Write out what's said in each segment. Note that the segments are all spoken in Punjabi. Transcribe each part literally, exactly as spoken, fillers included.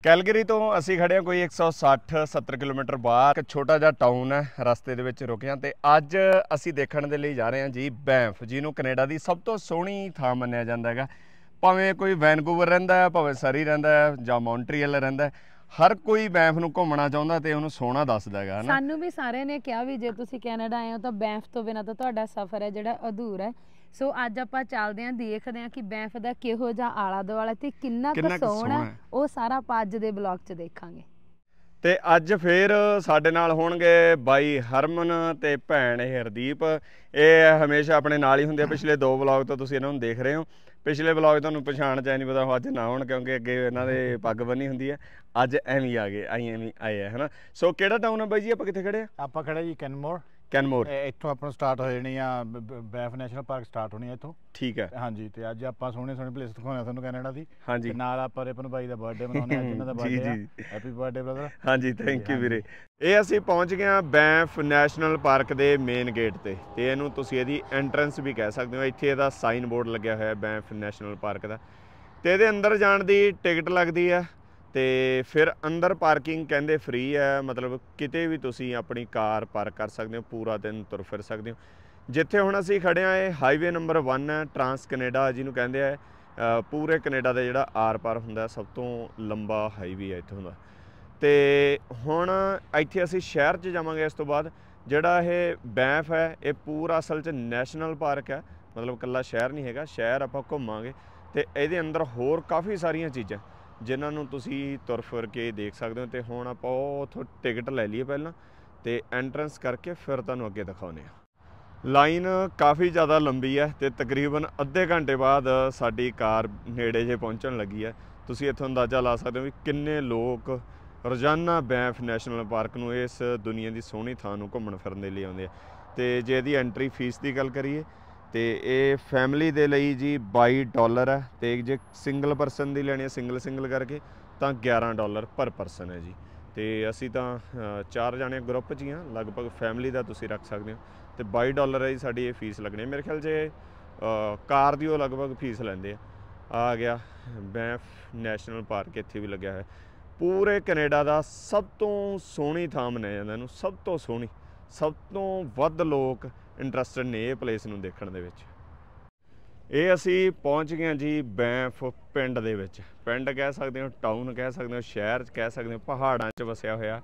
कैलगरी तो असी खड़े कोई एक सौ सठ सत्तर किलोमीटर बाहर एक छोटा जिहा टाउन है रस्ते दे विच रुके हां ते अज असी देखण दे लई जा रहे हां जी बैंफ जिहनूं कनेडा दी सब तो सोहणी थां मन्निया जांदा हैगा। भावें कोई वैनकूवर रहिंदा है, भावें सरी रहिंदा है जां मॉन्ट्रीयल रहिंदा है, हर कोई बैंफ नूं घुम्मणा चाहुंदा ते उहनूं सोहਣਾ दसदा हैगा ना। सानू भी सारिਆਂ ने ਕਿਹਾ ਵੀ ਜੇ ਤੁਸੀਂ ਕੈਨੇਡਾ ਆਏ ਹੋ ਤਾਂ बैंफ ਤੋਂ ਬਿਨਾਂ ਤਾਂ ਤੁਹਾਡਾ ਸਫ਼ਰ ਹੈ ਜਿਹੜਾ ਅਧੂਰਾ ਹੈ। ਸੋ ਅੱਜ ਆਪਾਂ ਚੱਲਦੇ ਆਂ ਦੇਖਦੇ ਆਂ ਕਿ बैंफ ਦਾ ਕਿਹੋ ਜਿਹਾ ਆਲਾ ਦੁਆਲਾ ਤੇ ਕਿੰਨਾ ਕੁ ਸੋਹਣਾ ਉਹ ਸਾਰਾ ਆਪਾਂ ਅੱਜ ਦੇ ਬਲੌਗ 'ਚ ਦੇਖਾਂਗੇ। ਤੇ ਅੱਜ ਫੇਰ ਸਾਡੇ ਨਾਲ ਹੋਣਗੇ ਬਾਈ ਹਰਮਨ ਤੇ ਭੈਣ ਹਰਦੀਪ। ਇਹ ਹਮੇਸ਼ਾ ਆਪਣੇ ਨਾਲ ਹੀ ਹੁੰਦੇ ਆ, ਪਿਛਲੇ ਦੋ ਵਲੌਗ ਤੋਂ ਤੁਸੀਂ ਇਹਨਾਂ ਨੂੰ ਦੇਖ ਰਹੇ ਹੋ। ਪਿਛਲੇ ਵਲੌਗ ਤੁਹਾਨੂੰ ਪਛਾਣ ਚ ਨਹੀਂ ਪਤਾ ਅੱਜ ਨਾ ਹੋਣ ਕਿਉਂਕਿ ਅੱਗੇ ਇਹਨਾਂ ਦੇ ਪੱਗ ਬੰਨੀ ਹੁੰਦੀ ਹੈ। ਅੱਜ ਐਵੇਂ ਆ ਗਏ ਆਈ ਐਵੇਂ ਆਏ ਆ ਹਨਾ। ਸੋ ਕਿਹੜਾ ਟਾਊਨ ਹੈ ਬਾਈ ਜੀ, ਆਪਾਂ ਕਿੱਥੇ ਖੜੇ ਆ? ਆਪਾਂ ਖੜੇ ਜੀ ਕੈਨਮੋਰ। ਕੈਨਮੋਰ ਇੱਥੋਂ ਆਪਾਂ ਸਟਾਰਟ ਹੋ ਜਾਣੀ ਆ, बैंफ ਨੈਸ਼ਨਲ ਪਾਰਕ ਸਟਾਰਟ ਹੋਣੀ ਹੈ ਇੱਥੋਂ। ਠੀਕ ਹੈ ਹਾਂਜੀ, ਤੇ ਅੱਜ ਆਪਾਂ ਸੋਹਣੇ ਸੋਹਣੇ ਪਲੇਸ ਦਿਖਾਉਣੇ ਤੁਹਾਨੂੰ ਕੈਨੇਡਾ ਦੀ। ਹਾਂਜੀ, ਨਾਲ ਆਪਾਂ ਰਿਪਨ ਬਾਈ ਦਾ ਬਰਥਡੇ ਮਨਾਉਣੇ ਅੱਜ, ਇਹਨਾਂ ਦਾ ਬਰਥਡੇ ਆ। Happy birthday brother. ਹਾਂਜੀ, ਥੈਂਕ ਯੂ ਵੀਰੇ। ਇਹ ਅਸੀਂ ਪਹੁੰਚ ਗਏ ਆ बैंफ ਨੈਸ਼ਨਲ ਪਾਰਕ ਦੇ ਮੇਨ ਗੇਟ ਤੇ ਤੇ ਇਹਨੂੰ ਤੁਸੀਂ ਇਹਦੀ ਐਂਟਰੈਂਸ ਵੀ ਕਹਿ ਸਕਦੇ ਹੋ। ਇੱਥੇ ਇਹਦਾ ਸਾਈਨ ਬੋਰਡ ਲੱਗਿਆ ਹੋਇਆ बैंफ ਨੈਸ਼ਨਲ ਪਾਰਕ ਦਾ ਤੇ ਇਹਦੇ ਅੰਦਰ ਜਾਣ ਦੀ ਟਿਕਟ ਲੱਗਦੀ ਆ ਤੇ ਫਿਰ ਅੰਦਰ ਪਾਰਕਿੰਗ ਕਹਿੰਦੇ ਫ੍ਰੀ ਹੈ, ਮਤਲਬ ਕਿਤੇ ਵੀ ਤੁਸੀਂ ਆਪਣੀ ਕਾਰ ਪਾਰਕ ਕਰ ਸਕਦੇ ਹੋ, ਪੂਰਾ ਦਿਨ ਤੁਰ ਫਿਰ ਸਕਦੇ ਹੋ। ਜਿੱਥੇ ਹੁਣ ਅਸੀਂ ਖੜੇ ਆ ਇਹ ਹਾਈਵੇ ਨੰਬਰ वन ਹੈ, ਟਰਾਂਸ ਕੈਨੇਡਾ ਜਿਹਨੂੰ ਕਹਿੰਦੇ ਆ। ਪੂਰੇ ਕੈਨੇਡਾ ਦਾ ਜਿਹੜਾ ਆਰ ਪਾਰ ਹੁੰਦਾ ਸਭ ਤੋਂ ਲੰਬਾ ਹਾਈਵੇ ਹੈ ਇੱਥੋਂ ਦਾ। ਤੇ ਹੁਣ ਇੱਥੇ ਅਸੀਂ ਸ਼ਹਿਰ 'ਚ ਜਾਵਾਂਗੇ। ਇਸ ਤੋਂ ਬਾਅਦ ਜਿਹੜਾ ਇਹ बैंफ ਹੈ ਇਹ ਪੂਰਾ ਅਸਲ 'ਚ ਨੈਸ਼ਨਲ ਪਾਰਕ ਹੈ, ਮਤਲਬ ਇਕੱਲਾ ਸ਼ਹਿਰ ਨਹੀਂ ਹੈਗਾ। ਸ਼ਹਿਰ ਆਪਾਂ ਘੁੰਮਾਂਗੇ ਤੇ ਇਹਦੇ ਅੰਦਰ ਹੋਰ ਕਾਫੀ ਸਾਰੀਆਂ ਚੀਜ਼ਾਂ ਜਿਨ੍ਹਾਂ ਨੂੰ ਤੁਸੀਂ ਤੁਰ ਫਿਰ ਕੇ ਦੇਖ ਸਕਦੇ ਹੋ। ਤੇ ਹੁਣ ਆਪਾਂ ਉੱਥੋਂ ਟਿਕਟ ਲੈ ਲਈਏ ਪਹਿਲਾਂ ਤੇ ਐਂਟਰੈਂਸ ਕਰਕੇ ਫਿਰ ਤੁਹਾਨੂੰ ਅੱਗੇ ਦਿਖਾਉਂਦੇ ਹਾਂ। ਲਾਈਨ ਕਾਫੀ ਜ਼ਿਆਦਾ ਲੰਬੀ ਹੈ ਤੇ ਤਕਰੀਬਨ ਅੱਧੇ ਘੰਟੇ ਬਾਅਦ ਸਾਡੀ ਕਾਰ ਨੇੜੇ ਜੇ ਪਹੁੰਚਣ ਲੱਗੀ ਹੈ। ਤੁਸੀਂ ਇੱਥੋਂ ਅੰਦਾਜ਼ਾ ਲਾ ਸਕਦੇ ਹੋ ਵੀ ਕਿੰਨੇ ਲੋਕ ਰੋਜ਼ਾਨਾ बैंफ ਨੈਸ਼ਨਲ ਪਾਰਕ ਨੂੰ, ਇਸ ਦੁਨੀਆ ਦੀ ਸੋਹਣੀ ਥਾਂ ਨੂੰ ਘੁੰਮਣ ਫਿਰਨ ਦੇ ਲਈ ਆਉਂਦੇ ਆ। ਤੇ ਜੇ ਇਹਦੀ ਐਂਟਰੀ ਫੀਸ ਦੀ ਗੱਲ ਕਰੀਏ ਤੇ ਇਹ ਫੈਮਿਲੀ ਦੇ ਲਈ ਜੀ ਬਾਈ ਡਾਲਰ ਹੈ ਤੇ ਜੇ ਸਿੰਗਲ ਪਰਸਨ ਦੀ ਲੈਣੀ ਹੈ ਸਿੰਗਲ ਸਿੰਗਲ ਕਰਕੇ ਤਾਂ ਗਿਆਰਾਂ ਡਾਲਰ ਪਰ ਪਰਸਨ ਹੈ ਜੀ। ਤੇ ਅਸੀਂ ਤਾਂ ਚਾਰ ਜਾਣੇ ਗਰੁੱਪ 'ਚ ਹੀ ਹਾਂ, ਲਗਭਗ ਫੈਮਿਲੀ ਦਾ ਤੁਸੀਂ ਰੱਖ ਸਕਦੇ ਹੋ। ਤੇ ਬਾਈ ਡਾਲਰ ਹੈ ਜੀ ਸਾਡੀ ਇਹ ਫੀਸ ਲੱਗਣੀ ਹੈ। ਮੇਰੇ ਖਿਆਲ 'ਚ ਕਾਰ ਦੀ ਉਹ ਲਗਭਗ ਫੀਸ ਲੈਂਦੇ ਆ। ਆ ਗਿਆ बैंफ ਨੈਸ਼ਨਲ ਪਾਰਕ, ਇੱਥੇ ਵੀ ਲੱਗਿਆ ਹੋਇਆ। ਪੂਰੇ ਕੈਨੇਡਾ ਦਾ ਸਭ ਤੋਂ ਸੋਹਣੀ ਥਾਂ ਮੰਨਿਆ ਜਾਂਦਾ ਇਹਨੂੰ, ਸਭ ਤੋਂ ਸੋਹਣੀ, ਸਭ ਤੋਂ ਵੱਧ ਲੋਕ ਇੰਟਰਸਟਡ ਨੇ ਇਹ ਪਲੇਸ ਨੂੰ ਦੇਖਣ ਦੇ ਵਿੱਚ। ਇਹ ਅਸੀਂ ਪਹੁੰਚ ਗਏ ਹਾਂ ਜੀ बैंफ ਪਿੰਡ ਦੇ ਵਿੱਚ। ਪਿੰਡ ਕਹਿ ਸਕਦੇ ਹੋ, ਟਾਊਨ ਕਹਿ ਸਕਦੇ ਹੋ, ਸ਼ਹਿਰ 'ਚ ਕਹਿ ਸਕਦੇ ਹੋ, ਪਹਾੜਾਂ 'ਚ ਵਸਿਆ ਹੋਇਆ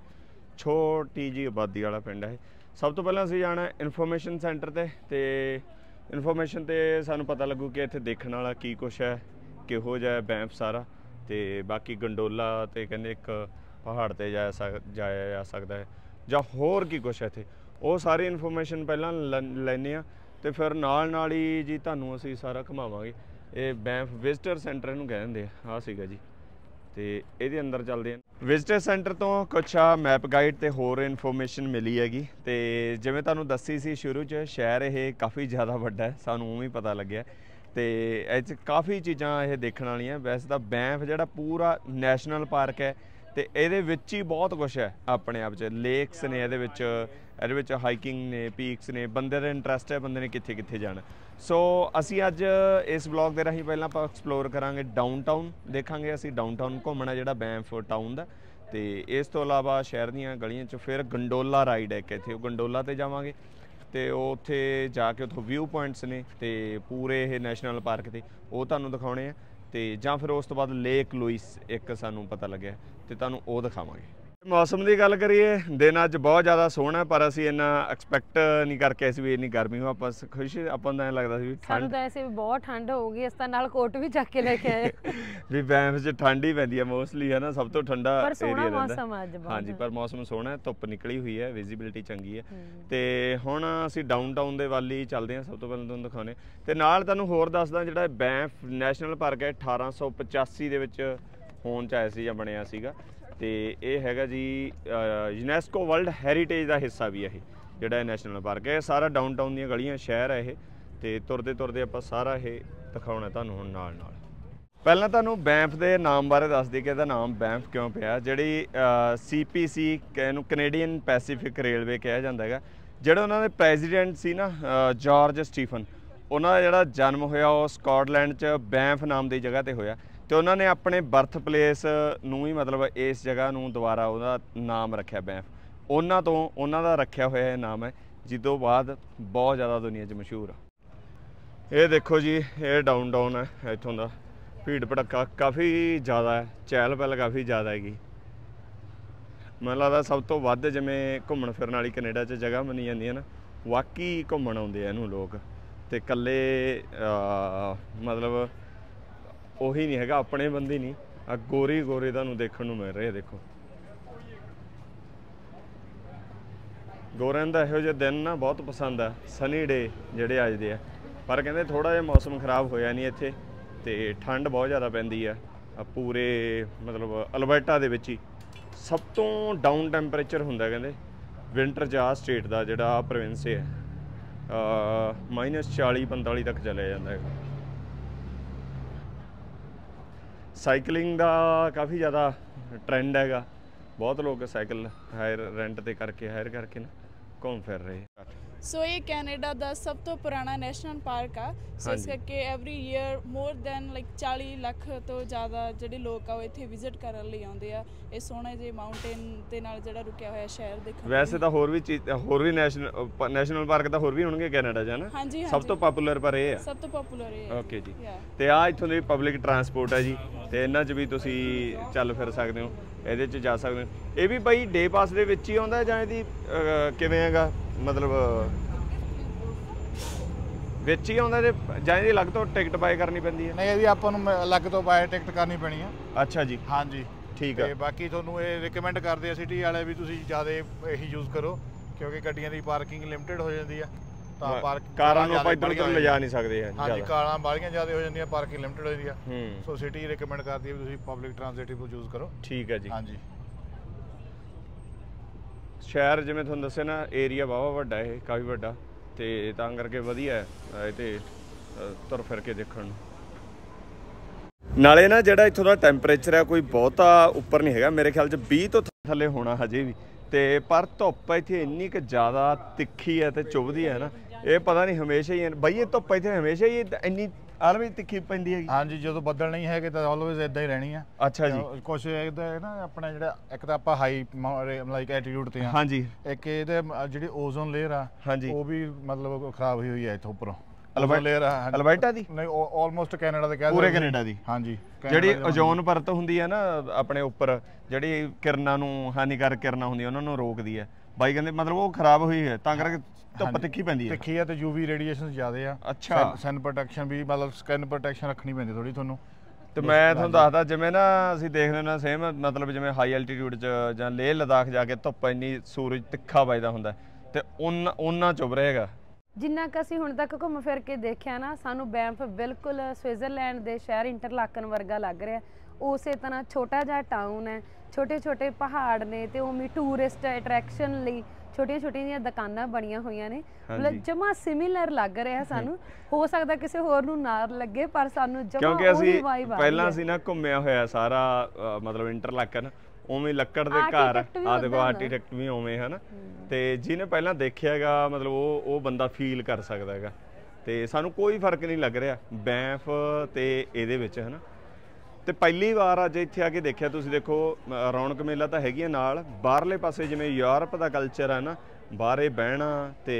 ਛੋਟੀ ਜਿਹੀ ਆਬਾਦੀ ਵਾਲਾ ਪਿੰਡ ਹੈ। ਸਭ ਤੋਂ ਪਹਿਲਾਂ ਅਸੀਂ ਜਾਣਾ ਇਨਫੋਰਮੇਸ਼ਨ ਸੈਂਟਰ 'ਤੇ ਤੇ ਇਨਫੋਰਮੇਸ਼ਨ 'ਤੇ ਸਾਨੂੰ ਪਤਾ ਲੱਗੂ ਕਿ ਇੱਥੇ ਦੇਖਣ ਵਾਲਾ ਕੀ ਕੁਛ ਹੈ, ਕਿਹੋ ਜਿਹਾ बैंफ ਸਾਰਾ। ਤੇ ਬਾਕੀ ਗੰਡੋਲਾ ਤੇ ਕਹਿੰਦੇ ਇੱਕ ਪਹਾੜ 'ਤੇ ਜਾ ਸਕ ਜਾਇਆ ਜਾ ਸਕਦਾ ਹੈ ਜਾਂ ਹੋਰ ਕੀ ਕੁਛ ਹੈ ਇੱਥੇ, ਉਹ ਸਾਰੀ ਇਨਫੋਰਮੇਸ਼ਨ ਪਹਿਲਾਂ ਲੈਂਦੇ ਹਾਂ ਤੇ ਫਿਰ ਨਾਲ ਨਾਲ ਹੀ ਜੀ ਤੁਹਾਨੂੰ ਅਸੀਂ ਸਾਰਾ ਘੁਮਾਵਾਂਗੇ। ਇਹ बैंफ ਵਿਜ਼ਟਰ ਸੈਂਟਰ ਇਹਨੂੰ ਕਹਿ ਦਿੰਦੇ ਆ। ਆਹ ਸੀਗਾ ਜੀ ਤੇ ਇਹਦੇ ਅੰਦਰ ਚੱਲਦੇ ਹਾਂ। ਵਿਜ਼ਟਰ ਸੈਂਟਰ ਤੋਂ ਕੁਛ ਆ ਮੈਪ ਗਾਈਡ ਤੇ ਹੋਰ ਇਨਫੋਰਮੇਸ਼ਨ ਮਿਲੀ ਹੈਗੀ। ਤੇ ਜਿਵੇਂ ਤੁਹਾਨੂੰ ਦੱਸੀ ਸੀ ਸ਼ੁਰੂ 'ਚ, ਸ਼ਹਿਰ ਇਹ ਕਾਫੀ ਜ਼ਿਆਦਾ ਵੱਡਾ ਹੈ, ਸਾਨੂੰ ਉਵੇਂ ਹੀ ਪਤਾ ਲੱਗਿਆ। ਤੇ ਇਹ 'ਚ ਕਾਫੀ ਚੀਜ਼ਾਂ ਇਹ ਦੇਖਣ ਵਾਲੀਆਂ। ਵੈਸੇ ਤਾਂ बैंफ ਜਿਹੜਾ ਪੂਰਾ ਨੈਸ਼ਨਲ ਪਾਰਕ ਹੈ ਤੇ ਇਹਦੇ ਵਿੱਚ ਹੀ ਬਹੁਤ ਕੁਛ ਹੈ ਆਪਣੇ ਆਪ 'ਚ। ਲੇਕਸ ਨੇ ਇਹਦੇ ਵਿੱਚ, ਇਹਦੇ ਵਿੱਚ ਹਾਈਕਿੰਗ ਨੇ, ਪੀਕਸ ਨੇ। ਬੰਦੇ ਦਾ ਇੰਟਰਸਟ ਹੈ ਬੰਦੇ ਨੇ ਕਿੱਥੇ ਕਿੱਥੇ ਜਾਣਾ। ਸੋ ਅਸੀਂ ਅੱਜ ਇਸ ਬਲੌਗ ਦੇ ਰਾਹੀਂ ਪਹਿਲਾਂ ਆਪਾਂ ਐਕਸਪਲੋਰ ਕਰਾਂਗੇ ਡਾਊਨ ਟਾਊਨ, ਦੇਖਾਂਗੇ ਅਸੀਂ ਡਾਊਨ ਟਾਊਨ ਘੁੰਮਣਾ ਜਿਹੜਾ बैंफ ਟਾਊਨ ਦਾ। ਤੇ ਇਸ ਤੋਂ ਇਲਾਵਾ ਸ਼ਹਿਰ ਦੀਆਂ ਗਲੀਆਂ 'ਚ ਫਿਰ ਗੰਡੋਲਾ ਰਾਈਡ ਹੈ ਇੱਕ ਇੱਥੇ, ਉਹ ਗੰਡੋਲਾ 'ਤੇ ਜਾਵਾਂਗੇ ਤੇ ਉਹ ਉੱਥੇ ਜਾ ਕੇ ਉੱਥੋਂ ਵਿਊ ਪੁਆਇੰਟਸ ਨੇ ਤੇ ਪੂਰੇ ਇਹ ਨੈਸ਼ਨਲ ਪਾਰਕ ਦੇ ਉਹ ਤੁਹਾਨੂੰ ਦਿਖਾਉਣੇ ਆ। ਤੇ ਜਾਂ ਫਿਰ ਉਸ ਤੋਂ ਬਾਅਦ ਲੇਕ ਲੂਇਸ ਇੱਕ ਸਾਨੂੰ ਪਤਾ ਲੱਗਿਆ ਤੇ ਤੁਹਾਨੂੰ ਉਹ ਦਿਖਾਵਾਂਗੇ। ਮੌਸਮ ਦੀ ਗੱਲ ਕਰੀਏ, ਦਿਨ ਅੱਜ ਬਹੁਤ ਜ਼ਿਆਦਾ ਸੋਹਣਾ, ਪਰ ਅਸੀਂ ਇੰਨਾ ਐਕਸਪੈਕਟ ਨਹੀਂ ਕਰਕੇ ਅਸੀਂ ਵੀ ਇੰਨੀ ਗਰਮੀ ਹੋ। ਆਪਾਂ ਖੁਸ਼, ਆਪਾਂ ਨੂੰ ਐਂ ਲੱਗਦਾ ਸੀ ਵੀ ਸਾਨੂੰ ਤਾਂ ਐਸੇ ਵੀ ਬਹੁਤ ਠੰਡ ਹੋਊਗੀ, ਇਸ ਤਾਂ ਨਾਲ ਕੋਟ ਵੀ ਚੱਕ ਕੇ ਲੈ ਕੇ ਆਏ ਵੀ बैंफ 'ਚ ਠੰਡ ਹੀ ਪੈਂਦੀ ਹੈ ਮੋਸਟਲੀ, ਹੈ ਨਾ, ਸਭ ਤੋਂ ਠੰਡਾ ਏਰੀਆ ਰਹਿੰਦਾ। ਹਾਂਜੀ, ਪਰ ਮੌਸਮ ਸੋਹਣਾ, ਧੁੱਪ ਨਿਕਲੀ ਹੋਈ ਹੈ, ਵਿਜ਼ੀਬਿਲਿਟੀ ਚੰਗੀ ਹੈ। ਤੇ ਹੁਣ ਅਸੀਂ ਡਾਊਨ ਟਾਊਨ ਦੇ ਵੱਲ ਹੀ ਚੱਲਦੇ ਹਾਂ। ਸਭ ਤੋਂ ਪਹਿਲਾਂ ਤੁਹਾਨੂੰ ਦਿਖਾਉਣੇ ਤੇ ਨਾਲ ਤੁਹਾਨੂੰ ਹੋਰ ਦੱਸਦਾ ਜਿਹੜਾ बैंफ ਨੈਸ਼ਨਲ ਪਾਰਕ ਹੈ ਅਠਾਰਾਂ ਸੌ ਪਚਾਸੀ ਦੇ ਵਿੱਚ ਹੋਂਦ 'ਚ ਆਇਆ ਸੀ ਜਾਂ ਬਣਿਆ ਸੀਗਾ। ਤੇ ਇਹ ਹੈਗਾ ਜੀ ਯੂਨੈਸਕੋ ਵਰਲਡ ਹੈਰੀਟੇਜ ਦਾ ਹਿੱਸਾ ਵੀ ਹੈ ਇਹ ਜਿਹੜਾ ਇਹ ਨੈਸ਼ਨਲ ਪਾਰਕ ਹੈ। ਸਾਰਾ ਡਾਊਨ ਟਾਊਨ ਦੀਆਂ ਗਲੀਆਂ ਸ਼ਹਿਰ ਹੈ ਇਹ। ਤੇ ਤੁਰਦੇ ਤੁਰਦੇ ਆਪਾਂ ਸਾਰਾ ਇਹ ਦਿਖਾਉਣਾ ਤੁਹਾਨੂੰ ਹੁਣ ਨਾਲ ਨਾਲ। ਪਹਿਲਾਂ ਤੁਹਾਨੂੰ बैंफ ਦੇ ਨਾਮ ਬਾਰੇ ਦੱਸ ਦਈਏ ਕਿ ਇਹਦਾ ਨਾਮ बैंफ ਕਿਉਂ ਪਿਆ। ਜਿਹੜੀ ਸੀ ਪੀ ਸੀ ਇਹਨੂੰ ਕੈਨੇਡੀਅਨ ਪੈਸੀਫਿਕ ਰੇਲਵੇ ਕਿਹਾ ਜਾਂਦਾ ਹੈਗਾ। ਜਿਹੜੇ ਉਹਨਾਂ ਦੇ ਪ੍ਰੈਜ਼ੀਡੈਂਟ ਸੀ ਨਾ ਜਾਰਜ ਸਟੀਫਨ, ਉਹਨਾਂ ਦਾ ਜਿਹੜਾ ਜਨਮ ਹੋਇਆ ਉਹ ਸਕਾਟਲੈਂਡ 'ਚ बैंफ ਨਾਮ ਦੀ ਜਗ੍ਹਾ 'ਤੇ ਹੋਇਆ। ਤੇ ਉਹਨਾਂ ਨੇ ਆਪਣੇ ਬਰਥ ਪਲੇਸ ਨੂੰ ਹੀ ਮਤਲਬ ਇਸ ਜਗ੍ਹਾ ਨੂੰ ਦੁਬਾਰਾ ਉਹਦਾ ਨਾਮ ਰੱਖਿਆ ਬੈਂਫ। ਉਹਨਾਂ ਤੋਂ ਉਹਨਾਂ ਦਾ ਰੱਖਿਆ ਹੋਇਆ ਇਹ ਨਾਮ ਹੈ, ਜਿੱਦੋਂ ਬਾਅਦ ਬਹੁਤ ਜ਼ਿਆਦਾ ਦੁਨੀਆ 'ਚ ਮਸ਼ਹੂਰ ਆ। ਇਹ ਦੇਖੋ ਜੀ, ਇਹ ਡਾਊਨ ਟਾਊਨ ਹੈ। ਇੱਥੋਂ ਦਾ ਭੀੜ ਭੜੱਕਾ ਕਾਫੀ ਜ਼ਿਆਦਾ ਹੈ, ਚਹਿਲ ਪਹਿਲ ਕਾਫੀ ਜ਼ਿਆਦਾ ਹੈਗੀ। ਮੈਨੂੰ ਲੱਗਦਾ ਸਭ ਤੋਂ ਵੱਧ ਜਿਵੇਂ ਘੁੰਮਣ ਫਿਰਨ ਵਾਲੀ ਕੈਨੇਡਾ 'ਚ ਜਗ੍ਹਾ ਮੰਨੀ ਜਾਂਦੀ ਹੈ ਨਾ, ਵਾਕਈ ਘੁੰਮਣ ਆਉਂਦੇ ਆ ਇਹਨੂੰ ਲੋਕ। ਅਤੇ ਇਕੱਲੇ ਮਤਲਬ ਉਹੀ ਨਹੀਂ ਹੈਗਾ, ਆਪਣੇ ਬੰਦੇ ਨਹੀਂ, ਆ ਗੋਰੇ ਗੋਰੇ ਤੁਹਾਨੂੰ ਦੇਖਣ ਨੂੰ ਮਿਲ ਰਹੇ। ਦੇਖੋ ਗੋਰਿਆਂ ਦਾ ਇਹੋ ਜਿਹੇ ਦਿਨ ਨਾ ਬਹੁਤ ਪਸੰਦ ਆ, ਸਨੀ ਡੇ ਜਿਹੜੇ ਅੱਜਦੇ ਆ। ਪਰ ਕਹਿੰਦੇ ਥੋੜ੍ਹਾ ਜਿਹਾ ਮੌਸਮ ਖਰਾਬ ਹੋਇਆ ਨਹੀਂ ਇੱਥੇ, ਅਤੇ ਠੰਡ ਬਹੁਤ ਜ਼ਿਆਦਾ ਪੈਂਦੀ ਆ ਪੂਰੇ ਮਤਲਬ ਅਲਬਰਟਾ ਦੇ ਵਿੱਚ ਹੀ। ਸਭ ਤੋਂ ਡਾਊਨ ਟੈਂਪਰੇਚਰ ਹੁੰਦਾ ਕਹਿੰਦੇ ਵਿੰਟਰ 'ਚ ਆ ਸਟੇਟ ਦਾ, ਜਿਹੜਾ ਪ੍ਰੋਵਿੰਸ ਹੈ, ਮਾਈਨਸ ਚਾਲੀ ਪੰਤਾਲੀ ਤੱਕ ਚਲਿਆ ਜਾਂਦਾ ਹੈਗਾ। ਸਾਈਕਲਿੰਗ ਦਾ ਕਾਫੀ ਜ਼ਿਆਦਾ ਟਰੈਂਡ ਹੈਗਾ, ਬਹੁਤ ਲੋਕ ਸਾਈਕਲ ਹਾਇਰ ਰੈਂਟ 'ਤੇ ਕਰਕੇ ਹਾਇਰ ਕਰਕੇ ਨਾ ਘੁੰਮ ਫਿਰ ਰਹੇ। ਸੋ ਇਹ ਕੈਨੇਡਾ ਦਾ ਸਭ ਤੋਂ ਪੁਰਾਣਾ ਨੈਸ਼ਨਲ ਪਾਰਕ ਆ। ਸੋ ਇਸ ਕਰਕੇ every year more than like ਚਾਲੀ ਲੱਖ ਤੋਂ ਜ਼ਿਆਦਾ ਜਿਹੜੇ ਲੋਕ ਆ ਉਹ ਇੱਥੇ ਵਿਜ਼ਿਟ ਕਰਨ ਲਈ ਆਉਂਦੇ ਆ। ਇਹ ਸੋਹਣੇ ਜਿਹੇ ਮਾਊਂਟੇਨ ਦੇ ਨਾਲ ਜਿਹੜਾ ਰੁਕਿਆ ਹੋਇਆ ਸ਼ਹਿਰ ਦੇਖਣ। ਵੈਸੇ ਤਾਂ ਹੋਰ ਵੀ ਚੀਜ਼ ਹੋਰ ਵੀ ਨੈਸ਼ਨਲ ਨੈਸ਼ਨਲ ਪਾਰਕ ਤਾਂ ਹੋਰ ਵੀ ਹੋਣਗੇ ਕੈਨੇਡਾ 'ਚ ਹੈ ਨਾ? ਹਾਂਜੀ, ਸਭ ਤੋਂ ਪਪੂਲਰ ਪਰ ਇਹ ਆ, ਸਭ ਤੋਂ ਪਪੂਲਰ ਇਹ ਹੈ। ਓਕੇ ਜੀ। ਤੇ ਆ ਇੱਥੋਂ ਦੀ ਪਬਲਿਕ ਟਰਾਂਸਪੋਰਟ ਹੈ ਜੀ, ਤੇ ਇਹਨਾਂ 'ਚ ਵੀ ਤੁਸੀਂ ਚੱਲ ਫਿਰ ਸਕਦੇ ਹੋ, ਇਹਦੇ 'ਚ ਜਾ ਸਕਦੇ ਹੋ। ਇਹ ਵੀ ਬਾਈ ਡੇ ਪਾਸ ਦੇ ਵਿੱਚ ਹੀ ਆਉਂਦਾ ਜਾਂ ਇਹਦੀ ਕਿਵੇਂ ਹੈਗਾ, ਮਤਲਬ ਵਿੱਚ ਹੀ ਆਉਂਦਾ ਜਾਂ ਇਹਦੀ ਅਲੱਗ ਤੋਂ ਟਿਕਟ ਬਾਏ ਕਰਨੀ ਪੈਂਦੀ ਹੈ? ਨਹੀਂ, ਇਹਦੀ ਆਪਾਂ ਨੂੰ ਅਲੱਗ ਤੋਂ ਬਾਏ ਟਿਕਟ ਕਰਨੀ ਪੈਣੀ ਆ। ਅੱਛਾ ਜੀ, ਹਾਂਜੀ ਠੀਕ ਹੈ। ਤੇ ਬਾਕੀ ਤੁਹਾਨੂੰ ਇਹ ਰਿਕਮੈਂਡ ਕਰਦੇ ਆ ਸਿਟੀ ਵਾਲੇ ਵੀ ਤੁਸੀਂ ਜ਼ਿਆਦਾ ਇਹੀ ਯੂਜ਼ ਕਰੋ, ਕਿਉਂਕਿ ਗੱਡੀਆਂ ਦੀ ਪਾਰਕਿੰਗ ਲਿਮਟਿਡ ਹੋ ਜਾਂਦੀ ਆ। ਤਾਂ ਪਾਰਕ ਕਾਰਾਂ ਨੂੰ ਆਪਾਂ ਇੱਧਰ ਉੱਧਰ ਲਿਜਾ ਨਹੀਂ ਸਕਦੇ। ਹਾਂਜੀ, ਕਾਰਾਂ ਬਾਹਲੀਆਂ ਜ਼ਿਆਦਾ ਹੋ ਜਾਂਦੀਆਂ, ਪਾਰਕਿੰਗ ਲਿਮਟਿਡ ਹੋ ਜਾਂਦੀ ਆ। ਸੋ ਸਿਟੀ ਰਿਕਮੈਂਡ ਕਰਦੀ ਹੈ ਵੀ ਤੁਸੀਂ ਪਬਲਿਕ ਟਰਾਂਸਪੋਰਟ ਨੂੰ ਯੂਜ਼ ਕਰੋ। ਠੀਕ ਹੈ ਜੀ। ਹਾਂਜੀ, ਸ਼ਹਿਰ ਜਿਵੇਂ ਤੁਹਾਨੂੰ ਦੱਸਿਆ ਨਾ, ਏਰੀਆ ਵਾਹਵਾ ਵੱਡਾ, ਇਹ ਕਾਫੀ ਵੱਡਾ, ਤੇ ਤਾਂ ਕਰਕੇ ਵਧੀਆ ਹੈ ਇਹ ਤੇ ਤੁਰ ਫਿਰ ਕੇ ਦੇਖਣ ਨੂੰ। ਨਾਲੇ ਨਾ ਜਿਹੜਾ ਇੱਥੋਂ ਦਾ ਟੈਂਪਰੇਚਰ ਹੈ ਕੋਈ ਬਹੁਤਾ ਉੱਪਰ ਨਹੀਂ ਹੈਗਾ, ਮੇਰੇ ਖਿਆਲ 'ਚ ਵੀਹ ਤੋਂ ਥੱਲੇ ਹੋਣਾ ਹਜੇ ਵੀ। ਤੇ ਪਰ ਧੁੱਪ ਇੱਥੇ ਇੰਨੀ ਕੁ ਜ਼ਿਆਦਾ ਤਿੱਖੀ ਹੈ ਤੇ ਚੁੱਭਦੀ ਹੈ ਨਾ, ਇਹ ਪਤਾ ਨਹੀਂ ਹਮੇਸ਼ਾ ਹੀ ਬਾਈ ਇਹ ਧੁੱਪ ਇੱਥੇ ਹਮੇਸ਼ਾ ਹੀ ਇੰਨੀ ਆਲਵੇ ਤਿੱਖੀ ਪੈਂਦੀ ਹੈਗੀ? ਹਾਂਜੀ, ਜਦੋਂ ਬੱਦਲ ਨਹੀਂ ਹੈਗੇ ਤਾਂ ਆਲਵੇਜ਼ ਇਦਾਂ ਹੀ ਰਹਿਣੀ ਆ। ਅੱਛਾ ਜੀ। ਕੁਛ ਇਹਦਾ ਨਾ ਆਪਣਾ ਜਿਹੜਾ ਇੱਕ ਤਾਂ ਆਪਾਂ ਹਾਈ ਲਾਈਕ ਐਟੀਟਿਊਡ ਤੇ ਆ। ਹਾਂਜੀ। ਇੱਕ ਇਹਦੇ ਜਿਹੜੀ ਓਜ਼ੋਨ ਲੇਅਰ ਆ, ਹਾਂਜੀ, ਉਹ ਵੀ ਮਤਲਬ ਖਰਾਬ ਹੋਈ ਹੋਈ ਹੈ ਇੱਥੋਂ ਉੱਪਰੋਂ। ਅਲਬਰਟਾ ਦੀ ਨਹੀਂ, ਆਲਮੋਸਟ ਕੈਨੇਡਾ ਦੇ, ਪੂਰੇ ਕੈਨੇਡਾ ਦੀ। ਹਾਂਜੀ, ਜਿਹੜੀ ਓਜ਼ੋਨ ਪਰਤ ਹੁੰਦੀ ਹੈ ਨਾ ਆਪਣੇ ਉੱਪਰ, ਜਿਹੜੀ ਕਿਰਨਾਂ ਨੂੰ ਹਾਨੀਕਾਰਕ ਕਿਰਨਾਂ ਹੁੰਦੀਆਂ ਉਹਨਾਂ ਨੂੰ ਰੋਕਦੀ ਹੈ। ਬਾਈ ਕਹਿੰਦੇ ਮਤਲਬ ਉਹ ਖਰਾਬ ਹੋਈ ਹੈ, ਤਾਂ ਕਰਕੇ ਧੁੱਪ ਤਿੱਖੀ ਪੈਂਦੀ ਹੈ। ਤਿੱਖੀ ਹੈ ਤੇ ਯੂਵੀ ਰੇਡੀਏਸ਼ਨ ਜ਼ਿਆਦਾ ਆ। ਅੱਛਾ। ਸਨ ਪ੍ਰੋਟੈਕਸ਼ਨ ਵੀ ਮਤਲਬ ਸਕਿਨ ਪ੍ਰੋਟੈਕਸ਼ਨ ਰੱਖਣੀ ਪੈਂਦੀ ਥੋੜੀ ਤੁਹਾਨੂੰ। ਤੇ ਮੈਂ ਤੁਹਾਨੂੰ ਦੱਸਦਾ, ਜਿਵੇਂ ਨਾ ਅਸੀਂ ਦੇਖਦੇ ਨਾ ਸੇਮ ਮਤਲਬ ਜਿਵੇਂ ਹਾਈ ਐਲਟੀਟਿਊਡ 'ਚ ਜਾਂ ਲੇਹ ਲਦਾਖ ਜਾ ਕੇ ਧੁੱਪ ਇੰਨੀ ਸੂਰਜ ਤਿੱਖਾ ਵੱਜਦਾ ਹੁੰਦਾ, ਤੇ ਉਹਨਾਂ ਉਹਨਾਂ ਚੁੱਭ ਰਹੇਗਾ। ਜਿੰਨਾ ਕੁ ਅਸੀਂ ਹੁਣ ਤੱਕ ਘੁੰਮ ਫਿਰ ਕੇ ਦੇਖਿਆ ਨਾ, ਸਾਨੂੰ ਬੈਂਫ ਬਿਲਕੁਲ ਸਵਿਟਜ਼ਰਲੈਂਡ ਦੇ ਸ਼ਹਿਰ ਇੰਟਰਲਾਕਨ ਵਰਗਾ ਲੱਗ ਰਿਹਾ। ਉਸੇ ਤਰ੍ਹਾਂ ਛੋਟਾ ਜਿਹਾ ਟਾਊਨ ਹੈ, ਛੋਟੇ ਛੋਟੇ ਪਹਾੜ ਨੇ, ਤੇ ਉਵੇਂ ਟੂਰਿਸਟ ਅਟਰੈਕਸ਼ਨ ਲਈ ਛੋਟੀਆਂ ਛੋਟੀਆਂ ਜਿਹੀਆਂ ਦੁਕਾਨਾਂ ਬਣੀਆਂ ਹੋਈਆਂ ਨੇ। ਮਤਲਬ ਜਮਾ ਸਿਮਿਲਰ ਲੱਗ ਰਿਹਾ ਸਾਨੂੰ। ਹੋ ਸਕਦਾ ਕਿਸੇ ਹੋਰ ਨੂੰ ਨਾ ਲੱਗੇ, ਪਰ ਸਾਨੂੰ ਜਮਾ ਕਿਉਂਕਿ ਅਸੀਂ ਪਹਿਲਾਂ ਅਸੀਂ ਨਾ ਘੁੰਮਿਆ ਹੋਇਆ ਸਾਰਾ ਮਤਲਬ ਇੰਟਰਲਾਕਨ, ਉਵੇਂ ਲੱਕੜ ਦੇ ਘਰ ਆ ਦੇਖੋ, ਆਰਕੀਟੈਕਟ ਵੀ ਉਵੇਂ ਹੈ ਨਾ। ਤੇ ਜਿਹਨੇ ਪਹਿਲਾਂ ਦੇਖਿਆ ਹੈਗਾ ਮਤਲਬ ਉਹ ਉਹ ਬੰਦਾ ਫੀਲ ਕਰ ਸਕਦਾ ਹੈਗਾ। ਤੇ ਸਾਨੂੰ ਕੋਈ ਫਰਕ ਨਹੀਂ ਲੱਗ ਰਿਹਾ ਬੈਂਫ ਤੇ ਇਹਦੇ ਵਿੱਚ, ਹੈ ਨਾ। ਤੇ ਪਹਿਲੀ ਵਾਰ ਅੱਜ ਇੱਥੇ ਆ ਕੇ ਦੇਖਿਆ, ਤੁਸੀਂ ਦੇਖੋ ਰੌਣਕ ਮੇਲਾ ਤਾਂ ਹੈਗੀ ਆ ਨਾਲ, ਬਾਹਰਲੇ ਪਾਸੇ ਜਿਵੇਂ ਯੂਰਪ ਦਾ ਕਲਚਰ ਹੈ ਨਾ, ਬਾਹਰੇ ਬਹਿਣਾ ਤੇ